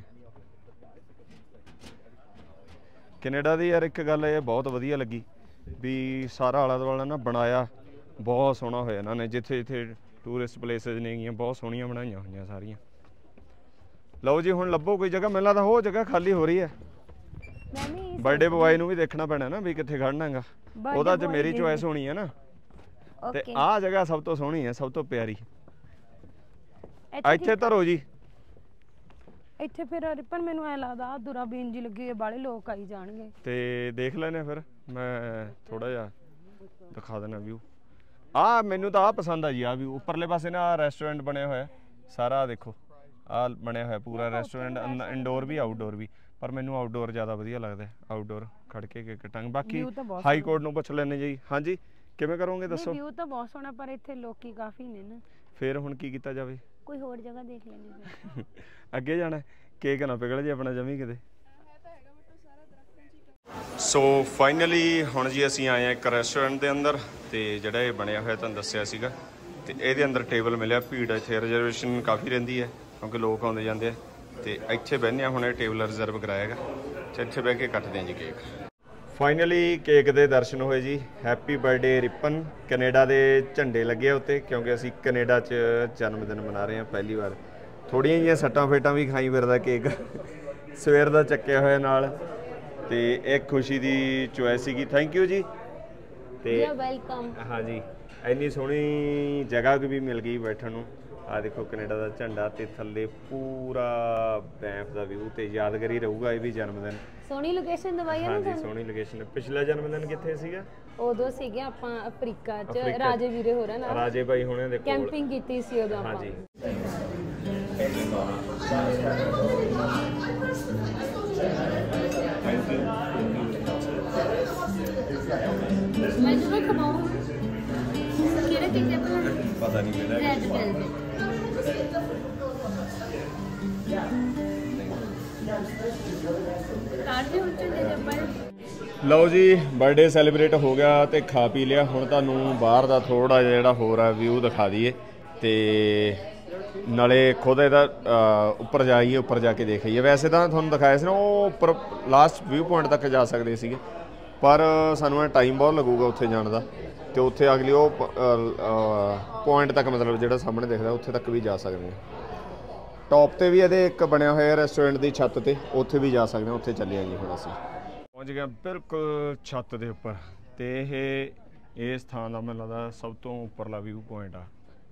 ਕੈਨੇਡਾ ਦੀ ਯਾਰ ਇੱਕ ਗੱਲ ਇਹ ਬਹੁਤ ਵਧੀਆ ਲੱਗੀ ਵੀ ਸਾਰਾ ਆਲਾ ਦੁਆਲਾ ਨਾ ਬਣਾਇਆ ਬਹੁਤ ਸੋਹਣਾ ਹੋਇਆ ਇਹਨਾਂ ਨੇ। ਜਿੱਥੇ ਜਿੱਥੇ ਟੂਰਿਸਟ ਪਲੇਸਿਸ ਨੇਗੀਆਂ ਬਹੁਤ ਸੋਹਣੀਆਂ ਬਣਾਈਆਂ ਹੋਈਆਂ ਸਾਰੀਆਂ। ਲਓ ਜੀ ਹੁਣ ਲੱਭੋ ਕੋਈ ਜਗ੍ਹਾ, ਮੈਨੂੰ ਲੱਗਦਾ ਉਹ ਜਗ੍ਹਾ ਖਾਲੀ ਹੋ ਰਹੀ ਹੈ। ਬਰਥਡੇ ਬੁਆਏ ਨੂੰ ਵੀ ਦੇਖਣਾ ਪੈਣਾ ਨਾ ਵੀ ਕਿੱਥੇ ਖੜਨਾ ਹੈਗਾ, ਉਹਦਾ ਚ ਮੇਰੀ ਚੋਇਸ ਹੋਣੀ ਹੈ ਨਾ। ਤੇ ਆਹ ਜਗ੍ਹਾ ਸਭ ਤੋਂ ਸੋਹਣੀ ਹੈ, ਸਭ ਤੋਂ ਪਿਆਰੀ। ਇੱਥੇ ਧਰੋ ਜੀ। ਇੱਥੇ ਫਿਰ ਰਿਪਨ ਮੈਨੂੰ ਐ ਲੱਗਦਾ ਦੁਰਾਬੀਨ ਜੀ ਲੱਗੀ ਹੋਈ, ਬਾਲੇ ਲੋਕ ਆਈ ਜਾਣਗੇ ਤੇ ਦੇਖ ਲੈਣੇ। ਫਿਰ ਮੈਂ ਥੋੜਾ ਜਿਹਾ ਦਿਖਾ ਦੇਣਾ ਵਿਊ। ਆਹ ਮੈਨੂੰ ਤਾਂ ਆਹ ਪਸੰਦ ਆ ਜੀ, ਆਹ ਵਿਊ ਉੱਪਰਲੇ ਪਾਸੇ ਨਾ ਰੈਸਟੋਰੈਂਟ ਬਣਿਆ ਹੋਇਆ ਸਾਰਾ, ਦੇਖੋ ਆਹ ਬਣਿਆ ਹੋਇਆ ਪੂਰਾ ਰੈਸਟੋਰੈਂਟ, ਇੰਡੋਰ ਵੀ ਆਊਟਡੋਰ ਵੀ, ਪਰ ਮੈਨੂੰ ਆਊਟਡੋਰ ਜ਼ਿਆਦਾ ਵਧੀਆ ਲੱਗਦਾ। ਆਊਟਡੋਰ ਖੜ ਕੇ ਕੇਕ ਕੱਟਾਂਗੇ। ਬਾਕੀ ਹਾਈ ਕੋਰਟ ਨੂੰ ਪੁੱਛ ਲੈਣੇ ਜੀ। ਹਾਂਜੀ ਕਿਵੇਂ ਕਰੋਗੇ ਦੱਸੋ? ਵਿਊ ਤਾਂ ਬਹੁਤ ਸੋਹਣਾ ਪਰ ਇੱਥੇ ਲੋਕੀ ਕਾਫੀ ਨੇ ਨਾ। ਫਿਰ ਹੁਣ ਕੀ ਕੀਤਾ ਜਾਵੇ? ਕੋਈ ਹੋਰ ਜਗ੍ਹਾ ਦੇਖ ਲੈਣੀ। ਅੱਗੇ ਜਾਣਾ, ਕੇਕ ਨਾ ਪਿਘਲ ਜੇ ਆਪਣਾ ਜਮੀ ਕਿਤੇ। ਸੋ ਫਾਈਨਲੀ ਹੁਣ ਜੀ ਅਸੀਂ ਆਏ ਆ ਇੱਕ ਰੈਸਟੋਰੈਂਟ ਦੇ ਅੰਦਰ ਤੇ ਜਿਹੜਾ ਇਹ ਬਣਿਆ ਹੋਇਆ ਤੁਹਾਨੂੰ ਦੱਸਿਆ ਸੀਗਾ ਤੇ ਇਹਦੇ ਅੰਦਰ ਟੇਬਲ ਮਿਲਿਆ। ਭੀੜ ਇੱਥੇ ਰਿਜ਼ਰਵੇਸ਼ਨ ਕਾਫੀ ਰਹਿੰਦੀ ਹੈ ਕਿਉਂਕਿ ਲੋਕ ਆਉਂਦੇ ਜਾਂਦੇ ਆ ਤੇ ਇੱਥੇ ਬਹਿੰਦੇ ਆ। ਹੁਣ ਇਹ ਟੇਬਲ ਰਿਜ਼ਰਵ ਕਰਾਇਆ ਹੈਗਾ ਤੇ ਇੱਥੇ ਬਹਿ ਕੇ ਕੱਟਦੇ ਆ ਜੀ ਕੇਕ। ਫਾਈਨਲੀ ਕੇਕ ਦੇ ਦਰਸ਼ਨ ਹੋਏ ਜੀ। Happy birthday ripen. ਕੈਨੇਡਾ ਦੇ ਝੰਡੇ ਲੱਗੇ ਉੱਤੇ ਕਿਉਂਕਿ ਅਸੀਂ ਕੈਨੇਡਾ 'ਚ ਜਨਮ ਦਿਨ ਮਨਾ ਰਹੇ ਹਾਂ ਪਹਿਲੀ ਵਾਰ। ਥੋੜ੍ਹੀਆਂ ਜਿਹੀਆਂ ਸੱਟਾਂ ਫੇਟਾਂ ਵੀ ਖਾਈ ਫਿਰਦਾ ਕੇਕ ਸਵੇਰ ਦਾ ਚੱਕਿਆ ਹੋਇਆ ਨਾਲ ਤੇ ਇੱਕ ਖੁਸ਼ੀ ਦੀ ਚੋਇਸ ਸੀਗੀ। ਥੈਂਕ ਯੂ ਜੀ। ਤੇ ਵੈਲਕਮ। ਹਾਂਜੀ ਇੰਨੀ ਸੋਹਣੀ ਜਗ੍ਹਾ ਵੀ ਮਿਲ ਗਈ ਬੈਠਣ ਨੂੰ। ਆਹ ਦੇਖੋ ਕੈਨੇਡਾ ਦਾ ਝੰਡਾ ਤੇ ਥੱਲੇ ਪੂਰਾ ਬੈਂਫ ਦਾ ਵਿਊ ਤੇ ਯਾਦਗਾਰੀ ਰਹੂਗਾ ਇਹ ਵੀ ਜਨਮ ਦਿਨ। ਸੋਹਣੀ ਲੋਕੇਸ਼ਨ ਦਵਾਈ ਹੈ ਨਾ ਹਾਂਜੀ ਸੋਹਣੀ ਲੋਕੇਸ਼ਨ। ਪਿਛਲਾ ਜਨਮ ਦਿਨ ਕਿੱਥੇ ਸੀਗਾ? ਉਦੋਂ ਸੀਗੇ ਆਪਾਂ ਅਫਰੀਕਾ 'ਚ, ਰਾਜੇ ਵੀਰੇ ਹੋਰਾਂ ਨਾਲ, ਰਾਜੇ ਭਾਈ ਹੋਣੇ ਦੇ ਕੋਲ ਕੈਂਪਿੰਗ ਕੀਤੀ ਸੀ ਉਦੋਂ ਆਪਾਂ। ਹਾਂਜੀ ਮੈਨੂੰ ਨਾ ਖਵਾਓ ਕਿਹੜੇ ਕਿਹੜੇ ਪਤਾ ਨਹੀਂ ਕਿਹੜਾ ਰੈਡ ਵੈਲਵਟ। ਕਾਰਦੇ ਹੁਣ ਚੰਗੇ ਜੱਪਾ। ਲਓ ਜੀ ਬਰਥਡੇ ਸੈਲੀਬ੍ਰੇਟ ਹੋ ਗਿਆ ਤੇ ਖਾ ਪੀ ਲਿਆ। ਹੁਣ ਤੁਹਾਨੂੰ ਬਾਹਰ ਦਾ ਥੋੜਾ ਜਿਹਾ ਜਿਹੜਾ ਹੋਰ ਆ ਵਿਊ ਦਿਖਾ ਦਈਏ ਤੇ ਨਾਲੇ ਖੁਦ ਇਹਦਾ ਉੱਪਰ ਜਾਈਏ, ਉੱਪਰ ਜਾ ਕੇ ਦੇਖੀਏ। ਵੈਸੇ ਤਾਂ ਤੁਹਾਨੂੰ ਦਿਖਾਇਆ ਸੀ ਨਾ ਉਹ ਉੱਪਰ ਲਾਸਟ ਵਿਊ ਪੁਆਇੰਟ ਤੱਕ ਜਾ ਸਕਦੇ ਸੀਗੇ ਪਰ ਸਾਨੂੰ ਇਹ ਟਾਈਮ ਬਹੁਤ ਲੱਗੂਗਾ ਉੱਥੇ ਜਾਣ ਦਾ ਤੇ ਉੱਥੇ ਅਗਲੀ ਉਹ ਪੁਆਇੰਟ ਤੱਕ ਮਤਲਬ ਜਿਹੜਾ ਸਾਹਮਣੇ ਦਿਖਦਾ ਉੱਥੇ ਤੱਕ ਵੀ ਜਾ ਸਕਦੇ ਹਾਂ। ਟੌਪ ਤੇ ਵੀ ਇਹਦੇ ਇੱਕ ਬਣਿਆ ਹੋਇਆ ਰੈਸਟੋਰੈਂਟ ਦੀ ਛੱਤ ਤੇ, ਉੱਥੇ ਵੀ ਜਾ ਸਕਦੇ ਹਾਂ। ਉੱਥੇ ਚੱਲੇ ਆ ਜੀ ਹੁਣ ਅਸੀਂ ਪਹੁੰਚ ਗਏ ਬਿਲਕੁਲ ਛੱਤ ਦੇ ਉੱਪਰ ਤੇ ਇਹ ਇਸ ਥਾਂ ਦਾ ਮੈਨੂੰ ਲੱਗਦਾ ਸਭ ਤੋਂ ਉੱਪਰਲਾ ਵਿਊ ਪੁਆਇੰਟ ਆ।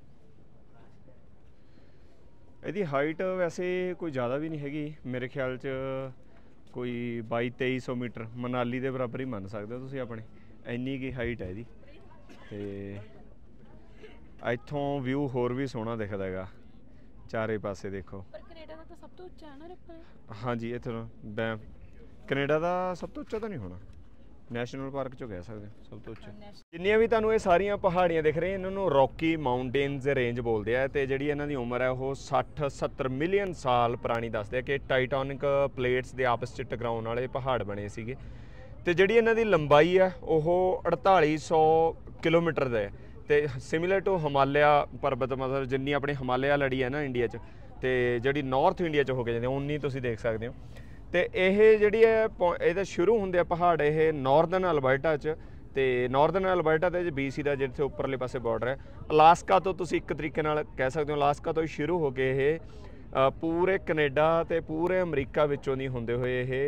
ਇਹਦੀ ਹਾਈਟ ਵੈਸੇ ਕੋਈ ਜ਼ਿਆਦਾ ਵੀ ਨਹੀਂ ਹੈਗੀ, ਮੇਰੇ ਖਿਆਲ 'ਚ ਕੋਈ ਬਾਈ ਤੇਈ ਸੌ ਮੀਟਰ, ਮਨਾਲੀ ਦੇ ਬਰਾਬਰ ਹੀ ਮੰਨ ਸਕਦੇ ਹੋ ਤੁਸੀਂ ਆਪਣੇ, ਇੰਨੀ ਕੀ ਹਾਈਟ ਹੈ ਇਹਦੀ। ਤੇ ਇੱਥੋਂ ਵਿਊ ਹੋਰ ਵੀ ਸੋਹਣਾ ਦਿਖਦਾ ਹੈਗਾ ਚਾਰੇ ਪਾਸੇ ਦੇਖੋ। ਪਰ ਕੈਨੇਡਾ ਦਾ ਤਾਂ ਸਭ ਤੋਂ ਉੱਚਾ ਹੈ ਨਾ ਰਿਪਨ? ਹਾਂਜੀ ਇੱਥੋਂ ਬੈਂਫ ਕੈਨੇਡਾ ਦਾ ਸਭ ਤੋਂ ਉੱਚਾ ਤਾਂ ਨਹੀਂ ਹੋਣਾ, ਨੈਸ਼ਨਲ ਪਾਰਕ 'ਚੋਂ ਕਹਿ ਸਕਦੇ ਸਭ ਤੋਂ ਉੱਚਾ। ਜਿੰਨੀਆਂ ਵੀ ਤੁਹਾਨੂੰ ਇਹ ਸਾਰੀਆਂ ਪਹਾੜੀਆਂ ਦਿਖ ਰਹੀਆਂ ਇਹਨਾਂ ਨੂੰ ਰੌਕੀ ਮਾਊਂਟੇਨਸ ਰੇਂਜ ਬੋਲਦੇ ਆ ਤੇ ਜਿਹੜੀ ਇਹਨਾਂ ਦੀ ਉਮਰ ਹੈ ਉਹ ਸੱਠ ਸੱਤਰ ਮਿਲੀਅਨ ਸਾਲ ਪੁਰਾਣੀ ਦੱਸਦੇ ਆ ਕਿ ਟਾਈਟੋਨਿਕ ਪਲੇਟਸ ਦੇ ਆਪਸ 'ਚ ਟਕਰਾਉਣ ਵਾਲੇ ਪਹਾੜ ਬਣੇ ਸੀਗੇ ਤੇ ਜਿਹੜੀ ਇਹਨਾਂ ਦੀ ਲੰਬਾਈ ਆ ਉਹ ਅੜਤਾਲੀ ਸੌ ਕਿਲੋਮੀਟਰ ਦਾ ਹੈ ਤੇ ਸਿਮਿਲਰ ਟੂ ਹਿਮਾਲਿਆ ਪਰਬਤ, ਮਤਲਬ ਜਿੰਨੀ ਆਪਣੀ ਹਿਮਾਲਿਆ ਲੜੀ ਹੈ ਨਾ ਇੰਡੀਆ 'ਚ, ਤੇ ਜਿਹੜੀ ਨਾਰਥ ਇੰਡੀਆ 'ਚ ਹੋ ਕੇ ਜਾਂਦੀ ਉਨੀ ਤੁਸੀਂ ਦੇਖ ਸਕਦੇ ਹੋ। ਤੇ ਇਹ ਜਿਹੜੀ ਹੈ ਇਹਦਾ ਸ਼ੁਰੂ ਹੁੰਦੇ ਆ ਪਹਾੜ ਇਹ ਨਾਰਦਰਨ ਅਲਬਰਟਾ 'ਚ, ਤੇ ਨਾਰਦਰਨ ਅਲਬਰਟਾ ਤੇ ਬੀ ਸੀ ਦਾ ਜਿੱਥੇ ਉੱਪਰਲੇ ਪਾਸੇ ਬਾਰਡਰ ਹੈ ਅਲਾਸਕਾ ਤੋਂ, ਤੁਸੀਂ ਇੱਕ ਤਰੀਕੇ ਨਾਲ ਕਹਿ ਸਕਦੇ ਹੋ ਅਲਾਸਕਾ ਤੋਂ ਹੀ ਸ਼ੁਰੂ ਹੋ ਕੇ ਇਹ ਪੂਰੇ ਕੈਨੇਡਾ ਤੇ ਪੂਰੇ ਅਮਰੀਕਾ ਵਿੱਚੋਂ ਦੀ ਹੁੰਦੇ ਹੋਏ ਇਹ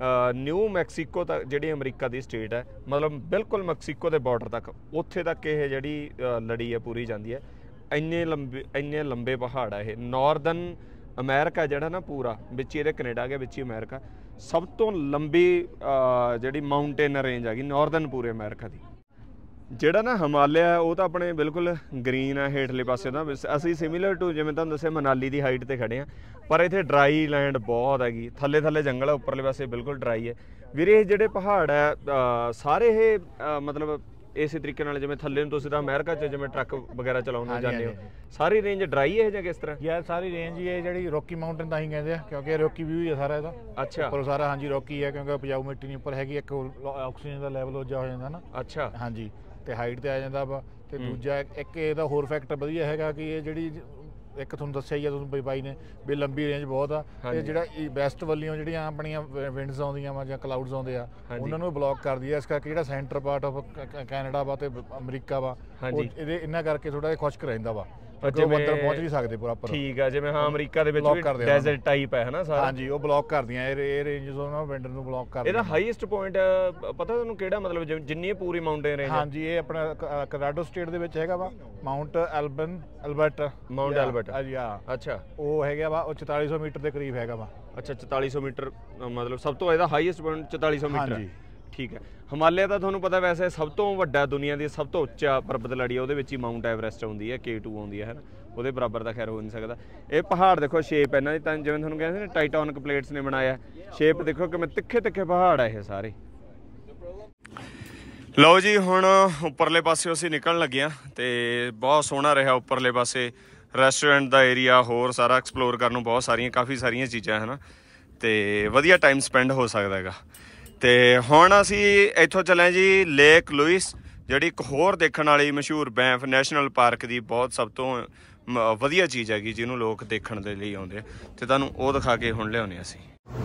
ਨਿਊ ਮੈਕਸੀਕੋ ਤੱਕ, ਜਿਹੜੀ ਅਮਰੀਕਾ ਦੀ ਸਟੇਟ ਹੈ, ਮਤਲਬ ਬਿਲਕੁਲ ਮੈਕਸੀਕੋ ਦੇ ਬਾਰਡਰ ਤੱਕ, ਉੱਥੇ ਤੱਕ ਇਹ ਜਿਹੜੀ ਲੜੀ ਹੈ ਪੂਰੀ ਜਾਂਦੀ ਹੈ। ਇੰਨੇ ਲੰਬੇ ਇੰਨੇ ਲੰਬੇ ਪਹਾੜ ਆ ਇਹ। ਨਾਰਦਰਨ ਅਮਰੀਕਾ ਜਿਹੜਾ ਨਾ ਪੂਰਾ ਵਿੱਚ ਇਹਦੇ ਕੈਨੇਡਾ ਆ ਗਿਆ, ਵਿੱਚ ਹੀ ਅਮਰੀਕਾ, ਸਭ ਤੋਂ ਲੰਬੀ ਜਿਹੜੀ ਮਾਊਂਟੇਨ ਰੇਂਜ ਹੈਗੀ ਨਾਰਦਰਨ ਪੂਰੇ ਅਮਰੀਕਾ ਦੀ। ਜਿਹੜਾ ਨਾ ਹਿਮਾਲਿਆ ਉਹ ਤਾਂ ਆਪਣੇ ਬਿਲਕੁਲ ਗ੍ਰੀਨ ਹੈ ਹੇਠਲੇ ਪਾਸੇ ਦਾ, ਅਸੀਂ ਸਿਮਿਲਰ ਟੂ ਜਿਵੇਂ ਤੁਹਾਨੂੰ ਦੱਸਿਆ ਮਨਾਲੀ ਦੀ ਹਾਈਟ ਤੇ ਖੜੇ ਹਾਂ, ਪਰ ਇੱਥੇ ਡਰਾਈ ਲੈਂਡ ਬਹੁਤ ਹੈਗੀ, ਥੱਲੇ ਥੱਲੇ ਜੰਗਲ ਹੈ, ਉੱਪਰਲੇ ਪਾਸੇ ਬਿਲਕੁਲ ਡਰਾਈ ਹੈ ਵੀਰੇ। ਇਹ ਜਿਹੜੇ ਪਹਾੜ ਹੈ ਸਾਰੇ ਇਹ ਮਤਲਬ ਇਸੇ ਤਰੀਕੇ ਨਾਲ ਜਿਵੇਂ ਥੱਲੇ ਨੂੰ ਤੁਸੀਂ ਤਾਂ ਅਮਰੀਕਾ 'ਚ ਜਿਵੇਂ ਟਰੱਕ ਵਗੈਰਾ ਚਲਾਉਣ ਨੂੰ ਜਾਂਦੇ ਹੋ, ਸਾਰੀ ਰੇਂਜ ਡਰਾਈ ਹੈ ਜਾਂ ਕਿਸ ਤਰ੍ਹਾਂ? ਯਾਰ ਸਾਰੀ ਰੇਂਜ ਹੀ ਹੈ ਜਿਹੜੀ ਰੋਕੀ ਮਾਊਂਟੇਨ ਤਾਂ ਹੀ ਕਹਿੰਦੇ ਆ, ਕਿਉਂਕਿ ਰੋਕੀ ਵਿਊ ਹੀ ਹੈ ਸਾਰਾ ਇਹਦਾ। ਅੱਛਾ, ਉੱਪਰ ਸਾਰਾ ਹਾਂਜੀ ਰੋਕੀ ਹੈ, ਕਿਉਂਕਿ ਉਪਜਾਊ ਮਿੱਟੀ ਨਹੀਂ ਉੱਪਰ ਹੈਗੀ, ਇੱਕ ਆਕਸੀਜਨ ਦਾ ਲੈਵਲ ਉੱਚਾ ਹੋ ਜਾਂਦਾ ਨਾ। ਅੱਛਾ ਹਾਂਜੀ, ਤੇ ਹਾਈਟ ਤੇ ਆ ਜਾਂਦਾ ਵਾ। ਤੇ ਦੂਜਾ ਇੱਕ ਇਹਦਾ ਹੋਰ ਫੈਕਟਰ ਵਧੀਆ ਹੈਗਾ ਕਿ ਇਹ ਜਿਹੜੀ ਇੱਕ ਤੁਹਾਨੂੰ ਦੱਸਿਆ ਹੀ ਆ ਤੁਹਾਨੂੰ ਬਾਈ ਨੇ ਵੀ ਲੰਬੀ ਰੇਂਜ ਬਹੁਤ ਆ, ਤੇ ਜਿਹੜਾ ਵੈਸਟ ਵੱਲੋਂ ਜਿਹੜੀਆਂ ਆਪਣੀਆਂ ਵਿੰਡਸ ਆਉਂਦੀਆਂ ਵਾ ਜਾਂ ਕਲਾਊਡਸ ਆਉਂਦੇ ਆ ਉਹਨਾਂ ਨੂੰ ਬਲੌਕ ਕਰਦੀ ਆ, ਇਸ ਕਰਕੇ ਜਿਹੜਾ ਸੈਂਟਰ ਪਾਰਟ ਆਫ ਕੈਨੇਡਾ ਵਾ ਤੇ ਅਮਰੀਕਾ ਵਾ ਉਹ ਇਹਦੇ ਇਹਨਾਂ ਕਰਕੇ ਥੋੜਾ ਜਿਹਾ ਖੁਸ਼ਕ ਰਹਿੰਦਾ ਵਾ, ਜਿਵੇਂ ਅੰਦਰ ਪਹੁੰਚ ਨਹੀਂ ਸਕਦੇ ਪ੍ਰੋਪਰ। ਠੀਕ ਆ, ਜਿਵੇਂ ਹਾਂ ਅਮਰੀਕਾ ਦੇ ਵਿੱਚ ਵੀ ਡੈਜ਼ਰਟ ਟਾਈਪ ਹੈ ਹਨਾ ਸਾਰਾ। ਹਾਂਜੀ, ਉਹ ਬਲੌਕ ਕਰਦੀਆਂ ਇਹ ਇਹ ਰੇਂਜਸ ਉਹਨਾਂ ਵਿੰਡਰ ਨੂੰ ਬਲੌਕ ਕਰਦੀਆਂ। ਇਹਦਾ ਹਾਈਐਸਟ ਪੁਆਇੰਟ ਪਤਾ ਤੁਹਾਨੂੰ ਕਿਹੜਾ, ਮਤਲਬ ਜਿੰਨੀ ਪੂਰੀ ਮਾਊਂਟੇਨ ਰੇਂਜ? ਹਾਂਜੀ, ਇਹ ਆਪਣਾ ਕਲੋਰਾਡੋ ਸਟੇਟ ਦੇ ਵਿੱਚ ਹੈਗਾ ਵਾ, mount Alban Alberta. Mount Alberta, ਹਾਂਜੀ ਹਾਂ। ਅੱਛਾ, ਉਹ ਹੈਗਾ ਵਾ, ਉਹ ਚੁਤਾਲੀ ਸੌ ਮੀਟਰ ਦੇ ਕਰੀਬ ਹੈਗਾ ਵਾ। ਅੱਛਾ, ਚੁਤਾਲੀ ਸੌ ਮੀਟਰ ਮਤਲਬ ਸਭ ਤੋਂ ਇਹਦਾ ਹਾਈਐਸਟ ਪੁਆਇੰਟ ਚੁਤਾਲੀ ਸੌ ਮੀਟਰ। ਹਾਂਜੀ ਠੀਕ ਹੈ। ਹਿਮਾਲਿਆ ਤਾਂ ਤੁਹਾਨੂੰ ਪਤਾ ਵੈਸੇ ਸਭ ਤੋਂ ਵੱਡਾ ਦੁਨੀਆ ਦੀ ਸਭ ਤੋਂ ਉੱਚਾ ਪਰਬਤ ਲੜੀ, ਉਹਦੇ ਵਿੱਚ ਹੀ ਮਾਊਂਟ ਐਵਰੈਸਟ ਆਉਂਦੀ ਹੈ, ਕੇ ਟੂ ਆਉਂਦੀ ਹੈ ਨਾ, ਉਹਦੇ ਬਰਾਬਰ ਤਾਂ ਖੈਰ ਹੋ ਨਹੀਂ ਸਕਦਾ। ਇਹ ਪਹਾੜ ਦੇਖੋ ਸ਼ੇਪ ਇਹਨਾਂ ਦੀ, ਤਾਂ ਜਿਵੇਂ ਤੁਹਾਨੂੰ ਕਹਿੰਦੇ ਨੇ ਟਾਈਟੋਨਿਕ ਪਲੇਟਸ ਨੇ ਬਣਾਇਆ, ਸ਼ੇਪ ਦੇਖੋ ਕਿਵੇਂ ਤਿੱਖੇ ਤਿੱਖੇ ਪਹਾੜ ਆ ਇਹ ਸਾਰੇ। ਲਓ ਜੀ, ਹੁਣ ਉੱਪਰਲੇ ਪਾਸੇ ਅਸੀਂ ਨਿਕਲਣ ਲੱਗੇ ਹਾਂ ਤੇ ਬਹੁਤ ਸੋਹਣਾ ਰਿਹਾ ਉੱਪਰਲੇ ਪਾਸੇ, ਰੈਸਟੋਰੈਂਟ ਦਾ ਏਰੀਆ, ਹੋਰ ਸਾਰਾ ਐਕਸਪਲੋਰ ਕਰਨ ਨੂੰ ਬਹੁਤ ਸਾਰੀਆਂ ਕਾਫੀ ਸਾਰੀਆਂ ਚੀਜ਼ਾਂ ਹੈ ਨਾ, ਤੇ ਵਧੀਆ ਟਾਈਮ ਸਪੈਂਡ ਹੋ ਸਕਦਾ ਹੈਗਾ। ਤੇ ਹੁਣ ਅਸੀਂ ਇੱਥੋਂ ਚੱਲੇ ਜੀ ਲੇਕ ਲੂਇਸ, ਜਿਹੜੀ ਇੱਕ ਹੋਰ ਦੇਖਣ ਵਾਲੀ ਮਸ਼ਹੂਰ ਬੈਂਫ ਨੈਸ਼ਨਲ ਪਾਰਕ ਦੀ ਬਹੁਤ ਸਭ ਤੋਂ ਵਧੀਆ ਚੀਜ਼ ਹੈਗੀ ਜਿਹਨੂੰ ਲੋਕ ਦੇਖਣ ਦੇ ਲਈ ਆਉਂਦੇ ਆ, ਤੇ ਤੁਹਾਨੂੰ ਉਹ ਦਿਖਾ ਕੇ ਹੁਣ ਲਿਆਉਂਦੇ ਅਸੀਂ।